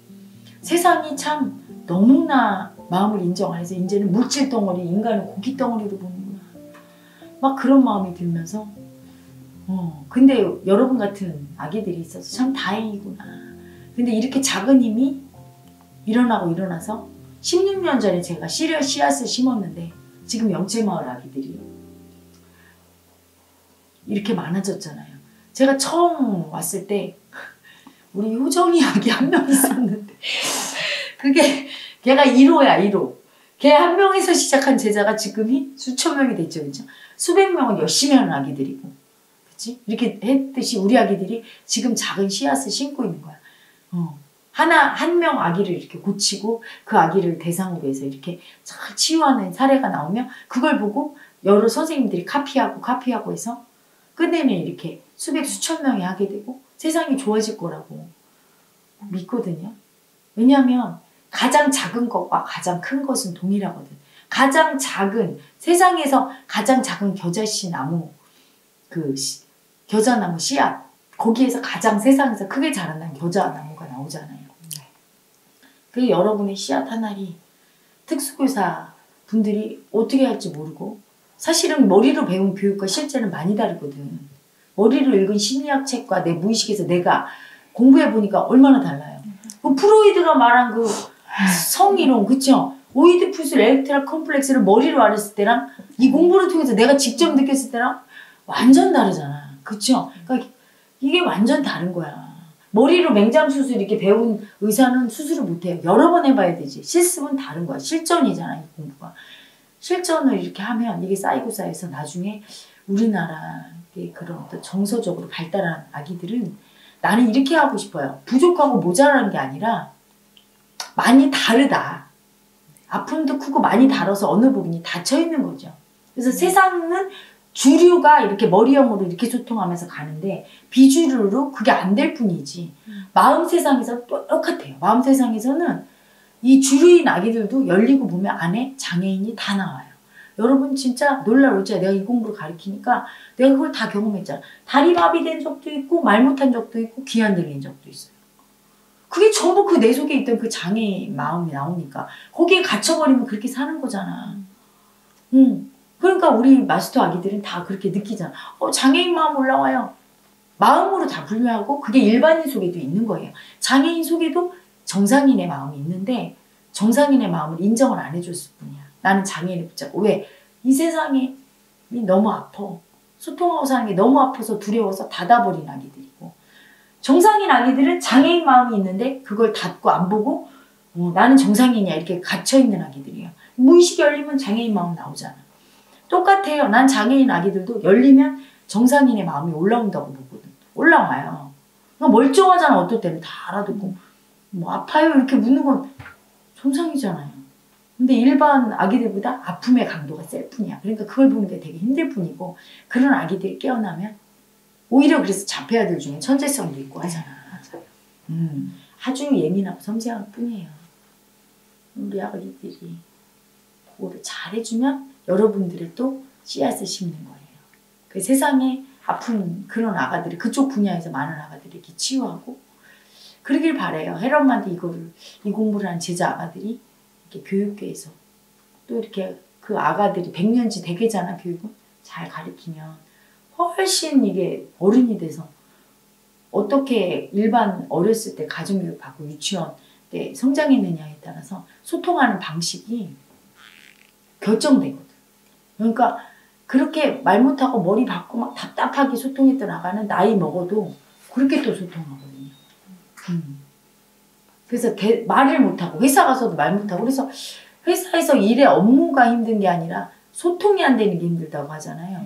세상이 참 너무나 마음을 인정 안 해서 이제는 물질 덩어리, 인간은 고기 덩어리로 보는구나. 막 그런 마음이 들면서 어 근데 여러분 같은 아기들이 있어서 참 다행이구나. 근데 이렇게 작은 힘이 일어나고 일어나서 십육 년 전에 제가 씨앗, 씨앗을 심었는데 지금 영채마을 아기들이 이렇게 많아졌잖아요. 제가 처음 왔을 때 우리 효정이 아기 한 명 있었는데 그게 걔가 일 호야 일 호. 걔 한 명에서 시작한 제자가 지금이 수천 명이 됐죠. 그죠? 수백 명은 열심히 하는 아기들이고 그치? 이렇게 했듯이 우리 아기들이 지금 작은 씨앗을 심고 있는 거야. 어. 하나 한 명 아기를 이렇게 고치고 그 아기를 대상으로 해서 이렇게 잘 치유하는 사례가 나오면 그걸 보고 여러 선생님들이 카피하고 카피하고 해서 끝내면 이렇게 수백 수천 명이 하게 되고 세상이 좋아질 거라고 믿거든요. 왜냐하면 가장 작은 것과 가장 큰 것은 동일하거든. 가장 작은 세상에서 가장 작은 겨자씨 나무 그 시, 겨자나무 씨앗 거기에서 가장 세상에서 크게 자란다는 겨자나무가 나오잖아요. 그 여러분의 씨앗 하나리 특수교사 분들이 어떻게 할지 모르고 사실은 머리로 배운 교육과 실제는 많이 다르거든. 머리로 읽은 심리학 책과 내 무의식에서 내가 공부해보니까 얼마나 달라요. 그 프로이드가 말한 그 성이론 그쵸? 오이디푸스 엘렉트랄 컴플렉스를 머리로 알았을 때랑 이 공부를 통해서 내가 직접 느꼈을 때랑 완전 다르잖아. 그쵸? 그러니까 이게 완전 다른 거야. 머리로 맹장 수술 이렇게 배운 의사는 수술을 못해요. 여러 번 해봐야 되지. 실습은 다른 거야. 실전이잖아, 이 공부가. 실전을 이렇게 하면 이게 쌓이고 쌓여서 나중에 우리나라의 그런 어떤 정서적으로 발달한 아기들은 나는 이렇게 하고 싶어요. 부족하고 모자라는 게 아니라 많이 다르다. 아픔도 크고 많이 다뤄서 어느 부분이 닫혀 있는 거죠. 그래서 세상은 주류가 이렇게 머리형으로 이렇게 소통하면서 가는데 비주류로 그게 안 될 뿐이지 음. 마음 세상에서 똑같아요. 마음 세상에서는 이 주류인 아기들도 열리고 보면 안에 장애인이 다 나와요. 여러분 진짜 놀라울지 내가 이 공부를 가르치니까 내가 그걸 다 경험했잖아. 다리마비 된 적도 있고 말 못한 적도 있고 귀 안 들린 적도 있어요. 그게 전부 그 내 속에 있던 그 장애인 마음이 나오니까 거기에 갇혀버리면 그렇게 사는 거잖아. 응. 그러니까 우리 마스터 아기들은 다 그렇게 느끼잖아. 어, 장애인 마음 올라와요. 마음으로 다 분류하고 그게 일반인 속에도 있는 거예요. 장애인 속에도 정상인의 마음이 있는데 정상인의 마음을 인정을 안 해줬을 뿐이야. 나는 장애인을 붙잡고 왜? 이 세상이 너무 아파. 소통하고 사는 게 너무 아파서 두려워서 닫아버린 아기들이고, 정상인 아기들은 장애인 마음이 있는데 그걸 닫고 안 보고 어, 나는 정상인이야 이렇게 갇혀있는 아기들이에요. 무의식이 열리면 장애인 마음 나오잖아. 똑같아요. 난 장애인 아기들도 열리면 정상인의 마음이 올라온다고 보거든. 올라와요. 멀쩡하잖아. 어떨 때는 다 알아듣고 뭐 아파요 이렇게 묻는 건 정상이잖아요. 근데 일반 아기들보다 아픔의 강도가 셀 뿐이야. 그러니까 그걸 보는 게 되게 힘들 뿐이고, 그런 아기들이 깨어나면 오히려 그래서 자폐아들 중에 천재성도 있고 하잖아. 맞아요. 음, 아주 예민하고 섬세할 뿐이에요. 우리 아기들이 그거를 잘해주면 여러분들의 또 씨앗을 심는 거예요. 그 세상에 아픈 그런 아가들이, 그쪽 분야에서 많은 아가들이 이렇게 치유하고 그러길 바래요. 헤런만데 이거를, 이 공부를 하는 제자 아가들이 이렇게 교육계에서 또 이렇게 그 아가들이 백년지 대계잖아. 교육은 잘 가르치면 훨씬 이게 어른이 돼서 어떻게 일반 어렸을 때 가정교육 받고 유치원 때 성장했느냐에 따라서 소통하는 방식이 결정되거든. 그러니까 그렇게 말 못하고 머리 받고 막 답답하게 소통했던 아가는 나이 먹어도 그렇게 또 소통하거든요. 음. 그래서 대, 말을 못하고 회사 가서도 말 못하고, 그래서 회사에서 일의 업무가 힘든 게 아니라 소통이 안 되는 게 힘들다고 하잖아요.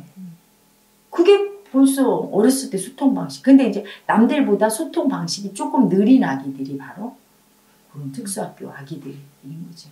그게 벌써 어렸을 때 소통 방식. 근데 이제 남들보다 소통 방식이 조금 느린 아기들이 바로 그런 특수학교 아기들인 거죠.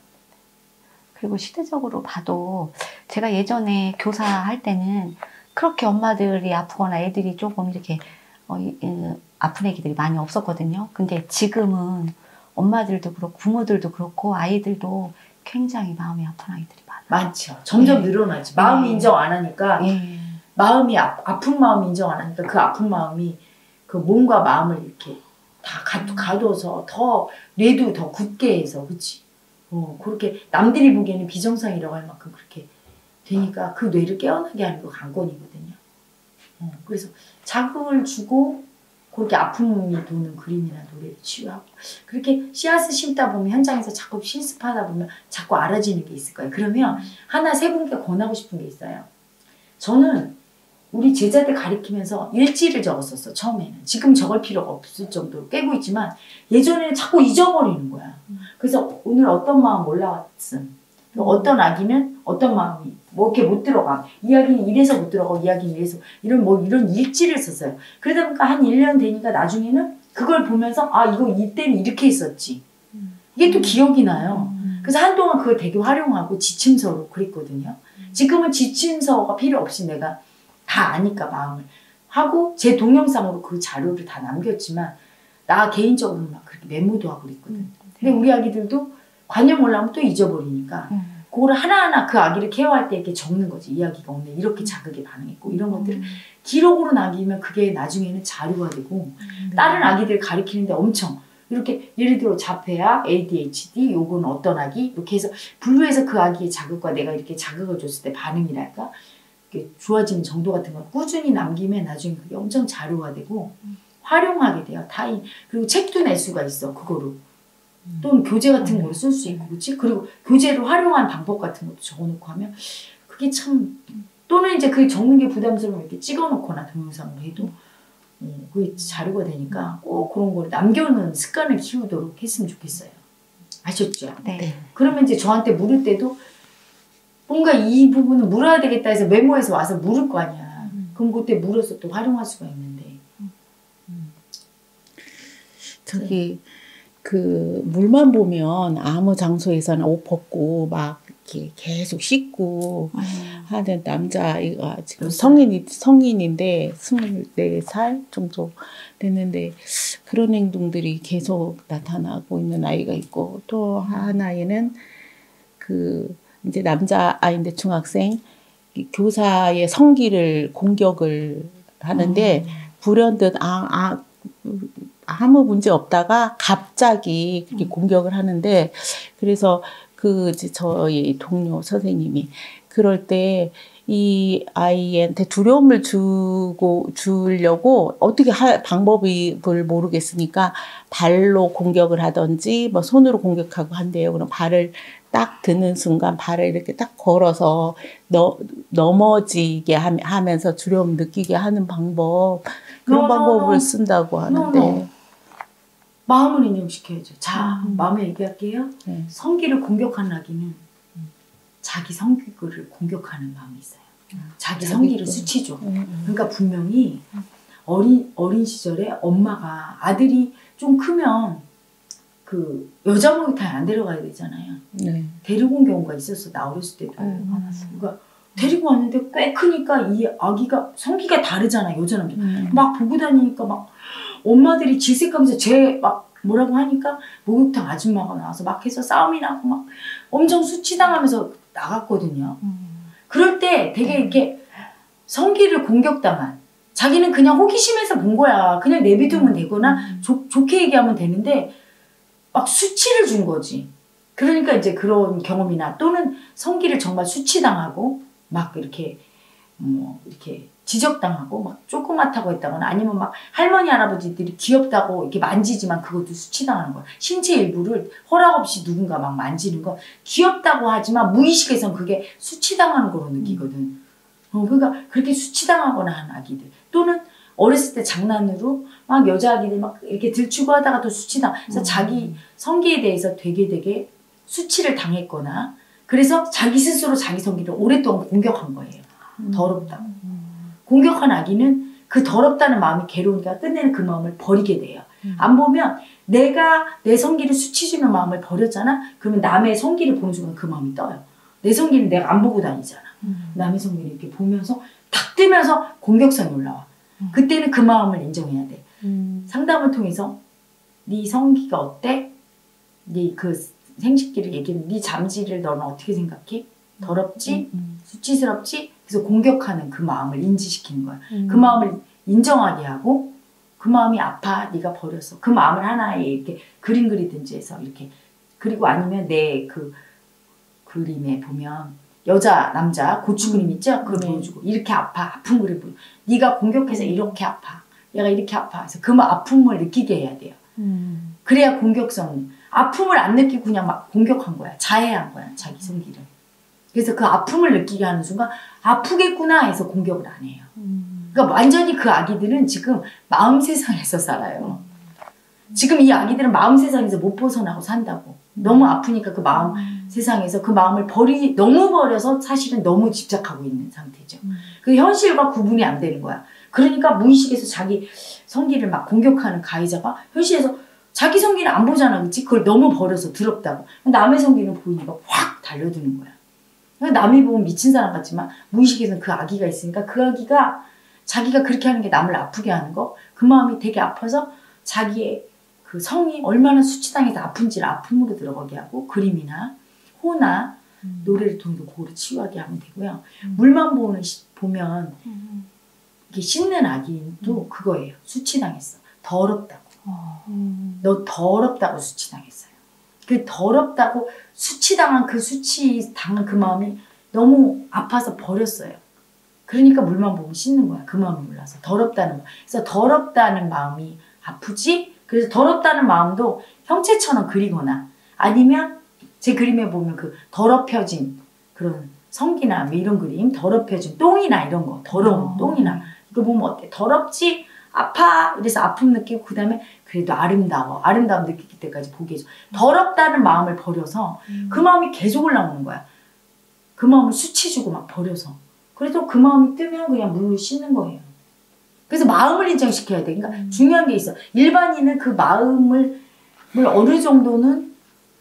그리고 시대적으로 봐도 제가 예전에 교사할 때는 그렇게 엄마들이 아프거나 애들이 조금 이렇게 어, 이, 이, 아픈 애기들이 많이 없었거든요. 근데 지금은 엄마들도 그렇고 부모들도 그렇고 아이들도 굉장히 마음이 아픈 아이들이 많아요. 많죠. 점점 네. 늘어나지. 마음이 네. 인정 안 하니까 예. 마음이 아, 아픈 마음이 인정 안 하니까 그 아픈 마음이 그 몸과 마음을 이렇게 다 가, 가둬서 더 뇌도 더 굳게 해서, 그치? 어, 그렇게 남들이 보기에는 비정상이라고 할 만큼 그렇게 되니까 그 뇌를 깨어나게 하는 거 관건이거든요. 어, 그래서 자극을 주고 그렇게 아픔이 도는 그림이나 노래를 치유하고, 그렇게 씨앗을 심다 보면 현장에서 자꾸 실습하다 보면 자꾸 알아지는 게 있을 거예요. 그러면 하나 세 분께 권하고 싶은 게 있어요. 저는 우리 제자들 가르치면서 일지를 적었었어, 처음에는. 지금 적을 필요가 없을 정도로 깨고 있지만 예전에는 자꾸 잊어버리는 거야. 그래서 오늘 어떤 마음 올라왔음, 어떤 아기는 어떤 마음이 뭐 이렇게 못 들어가, 이야기는 이래서 못 들어가고 이야기는 이래서, 이런 뭐 이런 일지를 썼어요. 그러다 보니까 한 일 년 되니까 나중에는 그걸 보면서 아 이거 이때는 이렇게 했었지, 이게 또 기억이 나요. 그래서 한동안 그걸 되게 활용하고 지침서로 그랬거든요. 지금은 지침서가 필요 없이 내가 다 아니까 마음을 하고 제 동영상으로 그 자료를 다 남겼지만 나 개인적으로 막 그렇게 메모도 하고 그랬거든. 근데 우리 아기들도 관념 올라오면 또 잊어버리니까 음. 그거를 하나하나 그 아기를 케어할 때 이렇게 적는 거지. 이야기가 오늘 이렇게 자극에 반응했고 이런 것들을 기록으로 남기면 그게 나중에는 자료가 되고 다른 아기들 가르치는데 엄청 이렇게 예를 들어 자폐야, 에이디에이치디, 요건 어떤 아기 이렇게 해서 분류해서 그 아기의 자극과 내가 이렇게 자극을 줬을 때 반응이랄까 이렇게 좋아지는 정도 같은 걸 꾸준히 남기면 나중에 그게 엄청 자료가 되고 활용하게 돼요. 타인. 그리고 책도 낼 수가 있어, 그거로. 또는 교재 같은 거로 쓸 수 있고, 그치? 그리고 교재를 활용한 방법 같은 것도 적어놓고 하면 그게 참, 또는 이제 그 적는 게 부담스러우면 이렇게 찍어놓거나 동영상으로 해도 어, 그게 자료가 되니까 꼭 그런 걸 남겨놓는 습관을 키우도록 했으면 좋겠어요. 아셨죠? 네. 네. 그러면 이제 저한테 물을 때도 뭔가 이 부분은 물어야 되겠다 해서 메모해서 와서 물을 거 아니야. 그럼 그때 물어서 또 활용할 수가 있는데. 저기 그 물만 보면 아무 장소에서나 옷 벗고 막 이렇게 계속 씻고 음. 하는 남자아이가 지금 몇 살? 성인이 성인인데 스물네 살 정도 됐는데 그런 행동들이 계속 나타나고 있는 아이가 있고, 또 하나에는 그 이제 남자 아이인데 중학생, 이 교사의 성기를 공격을 하는데 불현듯 아, 아 아무 문제 없다가 갑자기 그렇게 공격을 하는데, 그래서 그 이제 저희 동료 선생님이 그럴 때 이 아이한테 두려움을 주고 주려고 어떻게 할 방법을 모르겠으니까 발로 공격을 하든지 뭐 손으로 공격하고 한대요. 그럼 발을 딱 드는 순간 발을 이렇게 딱 걸어서 너, 넘어지게 하, 하면서 두려움 느끼게 하는 방법 그런 No, no, 방법을 no. 쓴다고 하는데 No, no. 마음을 인정시켜야죠. 자, 음. 마음을 얘기할게요. 네. 성기를 공격하는 아기는 자기 성기를 공격하는 마음이 있어요. 자기 자기 성기를 거. 수치죠. 음. 그러니까 분명히 어린 어린 시절에 엄마가 아들이 좀 크면 그 여자 목욕탕에 안 데려가야 되잖아요. 네. 데리고 온 경우가 있었어. 나 어렸을 때도. 응, 많았어요. 그러니까 데리고 왔는데 꽤 크니까 이 아기가 성기가 다르잖아. 여자 남자. 음. 막 보고 다니니까 막 엄마들이 질색하면서 쟤 막 뭐라고 하니까 목욕탕 아줌마가 나와서 막 해서 싸움이 나고 막 엄청 수치당하면서 나갔거든요. 음. 그럴 때 되게 이렇게 성기를 공격당한 자기는 그냥 호기심에서 본 거야. 그냥 내비두면 되거나 좋, 좋게 얘기하면 되는데 막 수치를 준 거지. 그러니까 이제 그런 경험이나 또는 성기를 정말 수치당하고 막 이렇게 뭐 이렇게 지적당하고 막 조그맣다고 했다거나 아니면 막 할머니 할아버지들이 귀엽다고 이렇게 만지지만 그것도 수치당하는 거야. 신체 일부를 허락 없이 누군가 막 만지는 건 귀엽다고 하지만 무의식에선 그게 수치당하는 거로 느끼거든. 어, 그러니까 그렇게 수치당하거나 하는 아기들 또는 어렸을 때 장난으로 막 여자 아기들 막 이렇게 들추고 하다가 또 수치당. 그래서 음. 자기 성기에 대해서 되게 되게 수치를 당했거나 그래서 자기 스스로 자기 성기를 오랫동안 공격한 거예요. 더럽다고. 공격한 아기는 그 더럽다는 마음이 괴로우니까 끝내는 그 마음을 버리게 돼요. 음. 안 보면 내가 내 성기를 수치 주는 마음을 버렸잖아. 그러면 남의 성기를 보는 순간 그 마음이 떠요. 내 성기는 내가 안 보고 다니잖아. 음. 남의 성기를 이렇게 보면서 탁 뜨면서 공격성이 올라와. 음. 그때는 그 마음을 인정해야 돼. 음. 상담을 통해서 네 성기가 어때? 네 그 생식기를 얘기해. 네 잠지를 너는 어떻게 생각해? 더럽지? 음. 수치스럽지? 그래서 공격하는 그 마음을 인지시키는 거야. 음. 그 마음을 인정하게 하고 그 마음이 아파 네가 버렸어. 그 마음을 하나에 이렇게 그림 그리든지 해서 이렇게 그리고 아니면 내 그 그림에 보면 여자 남자 고추 그림 있죠? 그걸 네. 보여주고 이렇게 아파 아픈 그림 보여. 네가 공격해서 이렇게 아파. 얘가 이렇게 아파. 그래서 그 아픔을 느끼게 해야 돼요. 음. 그래야 공격성. 아픔을 안 느끼고 그냥 막 공격한 거야. 자해한 거야. 자기 성기를. 그래서 그 아픔을 느끼게 하는 순간 아프겠구나 해서 공격을 안 해요. 음. 그러니까 완전히 그 아기들은 지금 마음 세상에서 살아요. 지금 이 아기들은 마음 세상에서 못 벗어나고 산다고. 너무 아프니까 그 마음 세상에서 그 마음을 버리 너무 버려서 사실은 너무 집착하고 있는 상태죠. 음. 그 현실과 구분이 안 되는 거야. 그러니까 무의식에서 자기 성기를 막 공격하는 가해자가 현실에서 자기 성기는 안 보잖아, 그렇지? 그걸 너무 버려서 더럽다고. 남의 성기는 보이니까 확 달려드는 거야. 그러니까 남이 보면 미친 사람 같지만 무의식에서는 그 아기가 있으니까 그 아기가 자기가 그렇게 하는 게 남을 아프게 하는 거, 그 마음이 되게 아파서 자기의 그 성이 얼마나 수치당해서 아픈지를 아픔으로 들어가게 하고 그림이나 호나 음. 노래를 통해서 그거를 치유하게 하면 되고요. 음. 물만 보는 시, 보면 음. 이게 씻는 아기도 그거예요. 수치당했어. 더럽다고. 음. 너 더럽다고 수치당했어요. 그 더럽다고 수치당한 그 수치당한 그 마음이 너무 아파서 버렸어요. 그러니까 물만 보면 씻는 거야. 그 마음이 몰라서. 더럽다는 마음. 그래서 더럽다는 마음이 아프지? 그래서 더럽다는 마음도 형체처럼 그리거나 아니면 제 그림에 보면 그 더럽혀진 그런 성기나 뭐 이런 그림, 더럽혀진 똥이나 이런 거, 더러운 어. 똥이나 이거 보면 어때? 더럽지? 아파? 그래서 아픔 느끼고 그 다음에 그래도 아름다워. 아름다움 느끼기 때까지 보게 해줘. 더럽다는 마음을 버려서 음. 그 마음이 계속 올라오는 거야. 그 마음을 수치 주고 막 버려서. 그래도 그 마음이 뜨면 그냥 물로 씻는 거예요. 그래서 마음을 인정시켜야 돼. 그러니까 음. 중요한 게 있어. 일반인은 그 마음을 어느 정도는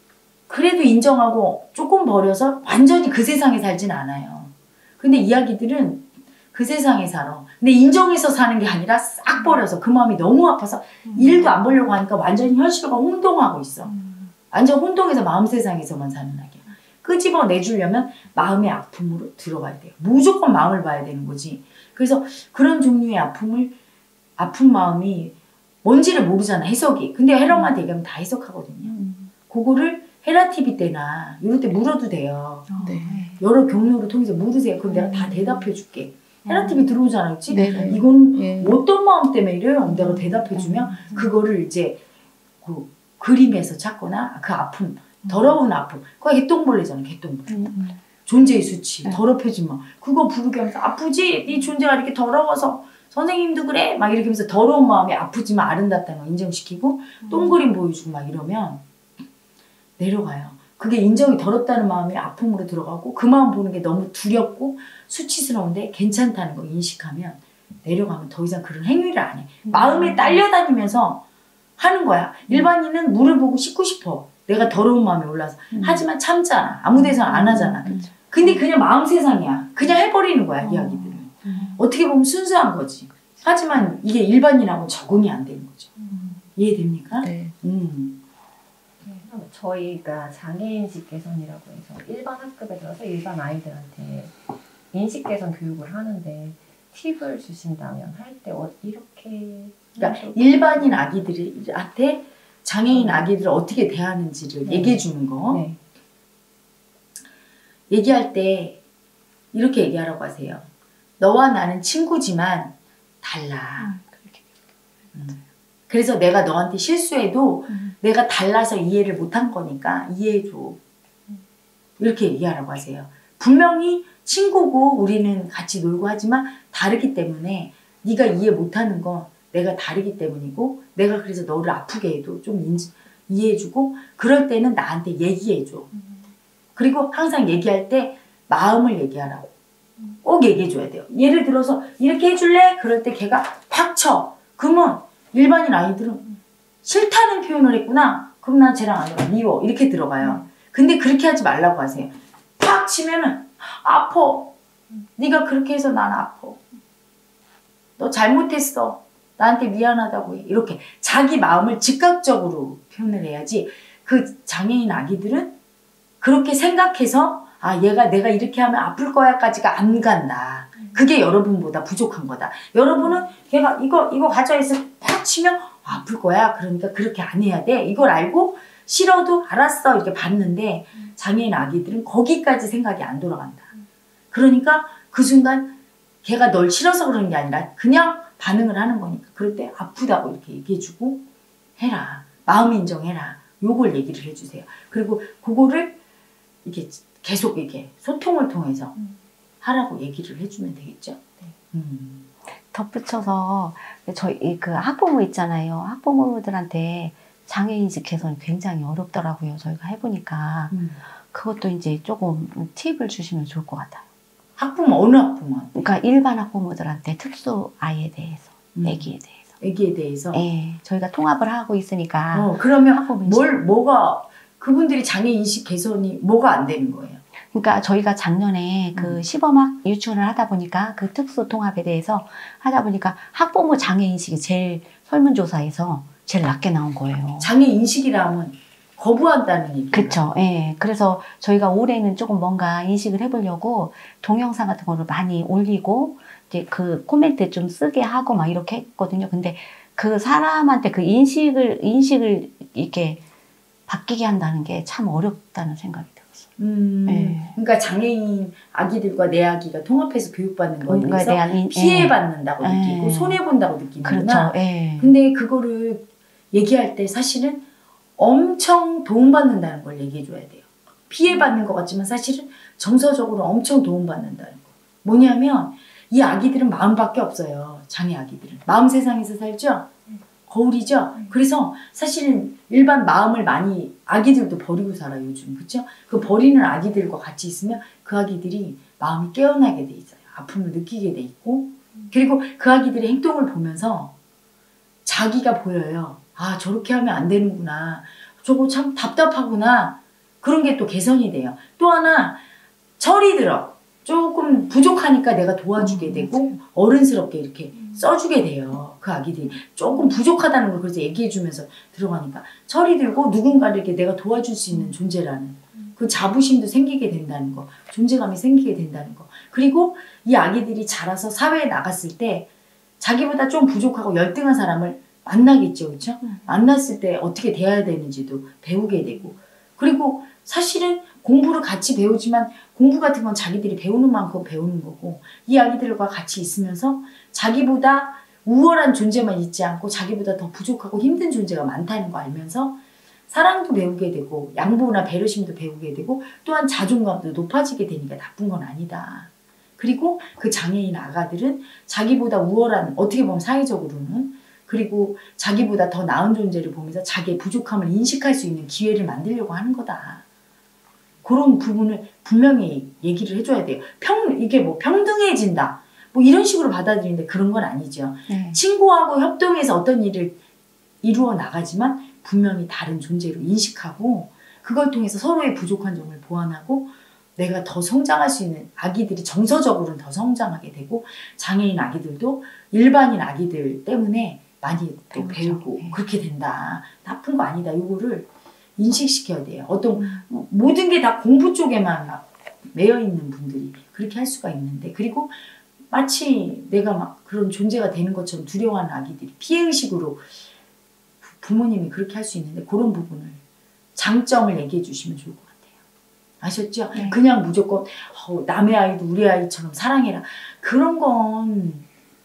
그래도 인정하고 조금 버려서 완전히 그 세상에 살진 않아요. 근데 이야기들은 그 세상에 살아. 근데 인정해서 사는 게 아니라 싹 버려서 그 마음이 너무 아파서 음. 일도 안 보려고 하니까 완전히 현실과 혼동하고 있어. 음. 완전 혼동해서 마음 세상에서만 사는 아기야. 끄집어 내주려면 마음의 아픔으로 들어가야 돼요. 무조건 마음을 봐야 되는 거지. 그래서 그런 종류의 아픔을 아픈 마음이 뭔지를 모르잖아, 해석이. 근데 헤러마한테 얘기하면 다 해석하거든요. 음. 그거를 헤라티비 때나 이럴 때 물어도 돼요. 네. 여러 경로를 통해서 물으세요. 그럼 내가 다 대답해 줄게. 헤라티비 들어오잖아, 그치? 네네. 이건 예. 어떤 마음 때문에 이래요? 내가 대답해 주면 그거를 이제 그 그림에서 찾거나 그 아픔, 더러운 아픔. 그거 개똥벌레잖아, 개똥벌레. 음. 존재의 수치, 네. 더럽혀진 마음. 그거 부르게 하면서 아프지? 네 존재가 이렇게 더러워서 선생님도 그래? 막 이렇게 하면서 더러운 마음이 아프지만 아름답다는 거 인정시키고 똥 그림 보여주고 막 이러면 내려가요. 그게 인정이 더럽다는 마음이 아픔으로 들어가고 그 마음 보는 게 너무 두렵고 수치스러운데 괜찮다는 거 인식하면 내려가면 더 이상 그런 행위를 안 해. 마음에 딸려다니면서 하는 거야. 일반인은 물을 보고 씻고 싶어. 내가 더러운 마음이 올라서. 하지만 참잖아. 아무 데서 안 하잖아. 근데 그냥 마음 세상이야. 그냥 해버리는 거야, 이야기들을. 어떻게 보면 순수한 거지. 하지만 이게 일반인하고 적응이 안 되는 거죠. 이해됩니까? 네. 음. 저희가 장애인식 개선이라고 해서 일반 학급에 들어서 일반 아이들한테 인식 개선 교육을 하는데 팁을 주신다면 할 때 어, 이렇게 그러니까 일반인 아기들한테 장애인 아기들을 어떻게 대하는지를 네. 얘기해 주는 거. 네. 얘기할 때 이렇게 얘기하라고 하세요. 너와 나는 친구지만 달라. 음. 그래서 내가 너한테 실수해도 음. 내가 달라서 이해를 못한 거니까 이해해줘. 이렇게 얘기하라고 하세요. 분명히 친구고 우리는 같이 놀고 하지만 다르기 때문에 네가 이해 못하는 건 내가 다르기 때문이고 내가 그래서 너를 아프게 해도 좀 인지, 이해해주고 그럴 때는 나한테 얘기해줘. 그리고 항상 얘기할 때 마음을 얘기하라고. 꼭 얘기해줘야 돼요. 예를 들어서 이렇게 해줄래? 그럴 때 걔가 팍 쳐. 그러면 일반인 아이들은 싫다는 표현을 했구나. 그럼 난 쟤랑 안 놀아. 미워. 이렇게 들어가요. 근데 그렇게 하지 말라고 하세요. 팍 치면은 아파. 네가 그렇게 해서 난 아파. 너 잘못했어. 나한테 미안하다고 해. 이렇게 자기 마음을 즉각적으로 표현을 해야지 그 장애인 아기들은 그렇게 생각해서 아 얘가 내가 이렇게 하면 아플 거야까지가 안 간다. 그게 여러분보다 부족한 거다. 여러분은 걔가 이거 이거 가져와서 팍 치면 아플 거야. 그러니까 그렇게 안 해야 돼. 이걸 알고 싫어도 알았어 이렇게 봤는데 장애인 아기들은 거기까지 생각이 안 돌아간다. 그러니까 그 순간 걔가 널 싫어서 그러는 게 아니라 그냥 반응을 하는 거니까 그럴 때 아프다고 이렇게 얘기해주고 해라. 마음 인정해라. 요걸 얘기를 해주세요. 그리고 그거를 이렇게 계속 이렇게 소통을 통해서 하라고 얘기를 해주면 되겠죠. 네. 음. 덧붙여서 저희 그 학부모 있잖아요. 학부모들한테 장애인식 개선이 굉장히 어렵더라고요. 저희가 해보니까 음. 그것도 이제 조금 팁을 주시면 좋을 것 같아요. 학부모 어느 학부모? 그러니까 일반 학부모들한테 특수 아이에 대해서, 음. 아기에 대해서. 애기에 대해서. 예, 저희가 통합을 하고 있으니까. 어, 그러면 학부모 뭘 뭐가 그분들이 장애 인식 개선이 뭐가 안 되는 거예요? 그러니까 저희가 작년에 그 음. 시범학 유치원을 하다 보니까 그 특수 통합에 대해서 하다 보니까 학부모 장애 인식이 제일 설문조사에서 제일 낮게 나온 거예요. 장애 인식이라 하면 거부한다는 얘기. 그렇죠. 예. 그래서 저희가 올해는 조금 뭔가 인식을 해보려고 동영상 같은 거를 많이 올리고 이제 그 코멘트 좀 쓰게 하고 막 이렇게 했거든요. 근데 그 사람한테 그 인식을 인식을 이렇게 바뀌게 한다는 게 참 어렵다는 생각이 들었어요. 음, 네. 그러니까 장애인 아기들과 내 아기가 통합해서 교육받는 거에 뭔가에 대해서 대한 인- 피해받는다고 예. 느끼고 손해본다고 느끼는구나. 그렇죠. 예. 근데 그거를 얘기할 때 사실은 엄청 도움받는다는 걸 얘기해줘야 돼요. 피해받는 것 같지만 사실은 정서적으로 엄청 도움받는다는 거. 뭐냐면 이 아기들은 마음밖에 없어요. 장애 아기들은. 마음 세상에서 살죠? 거울이죠? 그래서 사실은 일반 마음을 많이 아기들도 버리고 살아요. 요즘. 그렇죠? 그 버리는 아기들과 같이 있으면 그 아기들이 마음이 깨어나게 돼 있어요. 아픔을 느끼게 돼 있고 그리고 그 아기들의 행동을 보면서 자기가 보여요. 아 저렇게 하면 안 되는구나. 저거 참 답답하구나. 그런 게 또 개선이 돼요. 또 하나 철이 들어. 조금 부족하니까 내가 도와주게 되고 어른스럽게 이렇게 써주게 돼요. 그 아기들이 조금 부족하다는 걸 그래서 얘기해주면서 들어가니까 철이 들고 누군가를 이렇게 내가 도와줄 수 있는 존재라는 그 자부심도 생기게 된다는 거, 존재감이 생기게 된다는 거. 그리고 이 아기들이 자라서 사회에 나갔을 때 자기보다 좀 부족하고 열등한 사람을 만나겠죠, 그렇죠? 만났을 때 어떻게 대해야 되는지도 배우게 되고 그리고 사실은 공부를 같이 배우지만 공부 같은 건 자기들이 배우는 만큼 배우는 거고 이 아기들과 같이 있으면서 자기보다 우월한 존재만 있지 않고 자기보다 더 부족하고 힘든 존재가 많다는 거 알면서 사랑도 배우게 되고 양보나 배려심도 배우게 되고 또한 자존감도 높아지게 되니까 나쁜 건 아니다. 그리고 그 장애인 아가들은 자기보다 우월한 어떻게 보면 사회적으로는 그리고 자기보다 더 나은 존재를 보면서 자기의 부족함을 인식할 수 있는 기회를 만들려고 하는 거다. 그런 부분을 분명히 얘기를 해줘야 돼요. 평, 이게 뭐 평등해진다. 뭐 이런 식으로 받아들이는데 그런 건 아니죠. 네. 친구하고 협동해서 어떤 일을 이루어 나가지만 분명히 다른 존재로 인식하고 그걸 통해서 서로의 부족한 점을 보완하고 내가 더 성장할 수 있는 아기들이 정서적으로는 더 성장하게 되고 장애인 아기들도 일반인 아기들 때문에 많이 또 배우죠. 배우고 네. 그렇게 된다. 나쁜 거 아니다. 이거를 인식시켜야 돼요. 어떤 모든 게 다 공부 쪽에만 막 매여 있는 분들이 그렇게 할 수가 있는데 그리고 마치 내가 막 그런 존재가 되는 것처럼 두려워하는 아기들이 피해의식으로 부모님이 그렇게 할 수 있는데 그런 부분을 장점을 얘기해 주시면 좋을 것 같아요. 아셨죠? 네. 그냥 무조건 어, 남의 아이도 우리 아이처럼 사랑해라. 그런 건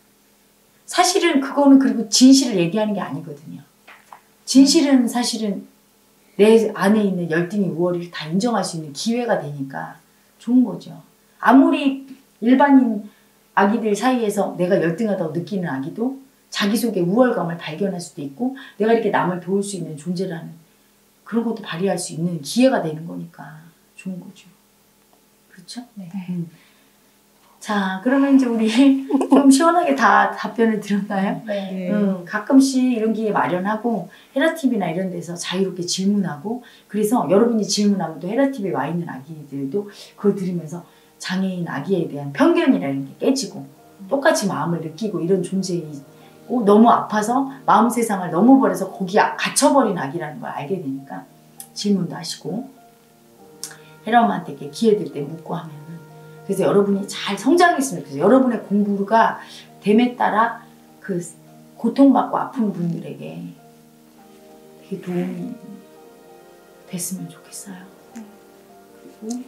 사실은 그거는 그리고 진실을 얘기하는 게 아니거든요. 진실은 사실은 내 안에 있는 열등이 우월이를 다 인정할 수 있는 기회가 되니까 좋은 거죠. 아무리 일반인 아기들 사이에서 내가 열등하다고 느끼는 아기도 자기 속에 우월감을 발견할 수도 있고 내가 이렇게 남을 도울 수 있는 존재라는 그런 것도 발휘할 수 있는 기회가 되는 거니까 좋은 거죠. 그렇죠? 네. 음. 자, 그러면 이제 우리 좀 시원하게 다 답변을 들었나요? 네. 네. 음, 가끔씩 이런 기회 마련하고 헤라티비나 이런 데서 자유롭게 질문하고 그래서 여러분이 질문하면 또 헤라티비에 와 있는 아기들도 그걸 들으면서 장애인 아기에 대한 편견이라는 게 깨지고 똑같이 마음을 느끼고 이런 존재이고 너무 아파서 마음 세상을 너무 버려서 거기에 갇혀버린 아기라는 걸 알게 되니까 질문도 하시고 헤라 엄마한테 이렇게 기회 될 때 묻고 하면은 그래서 여러분이 잘 성장했으면 좋겠어요. 여러분의 공부가 됨에 따라 그 고통받고 아픈 분들에게 되게 도움이 됐으면 좋겠어요. 그리고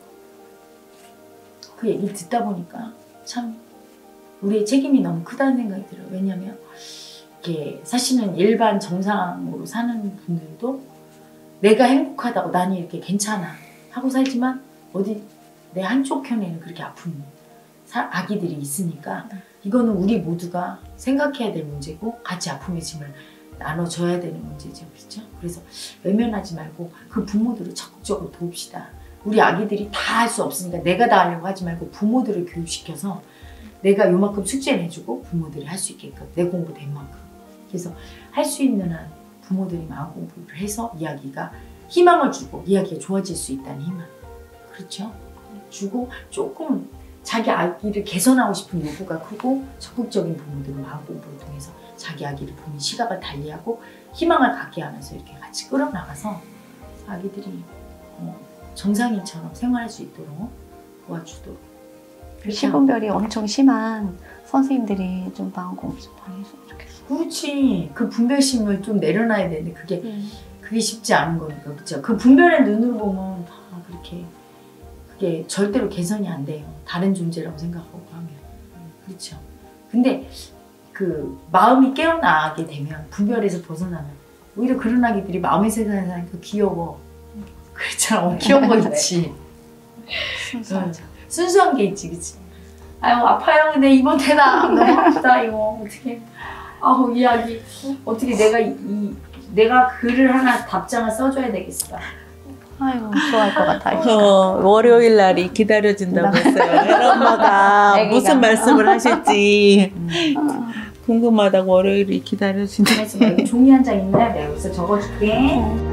그 얘기를 듣다 보니까 참 우리의 책임이 너무 크다는 생각이 들어요. 왜냐하면 이게 사실은 일반 정상으로 사는 분들도 내가 행복하다고 나는 이렇게 괜찮아 하고 살지만 어디 내 한쪽 편에는 그렇게 아픈 아기들이 있으니까 이거는 우리 모두가 생각해야 될 문제고 같이 아픔의 짐을 나눠줘야 되는 문제죠. 그렇죠? 그래서 외면하지 말고 그 부모들을 적극적으로 도웁시다. 우리 아기들이 다 할 수 없으니까 내가 다 하려고 하지 말고 부모들을 교육시켜서 내가 요만큼 숙제를 해주고 부모들이 할 수 있게끔 내 공부 된 만큼 그래서 할 수 있는 한 부모들이 마음 공부를 해서 이야기가 희망을 주고 이야기가 좋아질 수 있다는 희망 그렇죠? 주고 조금 자기 아기를 개선하고 싶은 요구가 크고 적극적인 부모들은 마음 공부를 통해서 자기 아기를 보는 시각을 달리하고 희망을 갖게 하면서 이렇게 같이 끌어나가서 아기들이 정상인처럼 생활할 수 있도록 도와주도록 시분별이 엄청 심한 선생님들이 좀 마음 공부 좀 많이 했으면 좋겠어요. 그렇지. 그 분별심을 좀 내려놔야 되는데 그게 음. 그게 쉽지 않은 거니까 그렇죠. 그 분별의 눈으로 보면 다 그렇게 그게 절대로 개선이 안 돼요. 다른 존재라고 생각하고 하면 그렇죠. 근데 그 마음이 깨어나게 되면 분별에서 벗어나면 오히려 그런 아기들이 마음의 세상에 사니까 귀여워. 그렇잖아. 어, 귀여운 거 있지. 순수하죠. 응. 순수한 게 있지, 그치? 아유 아파요. 근데 이번 대다 너무 아프다 이거 어떻게? 아우 이 아기 어떻게 내가 이, 이 내가 글을 하나 답장을 써줘야 되겠어. 아이고 좋아할 것 같아요. 어, 월요일 날이 기다려진다고 했어요. 헤라 엄마가 애기가. 무슨 말씀을 하실지 궁금하다고 월요일이 기다려진다. 그래서 여기 종이 한 장 있나요? 내가 여기서 적어줄게.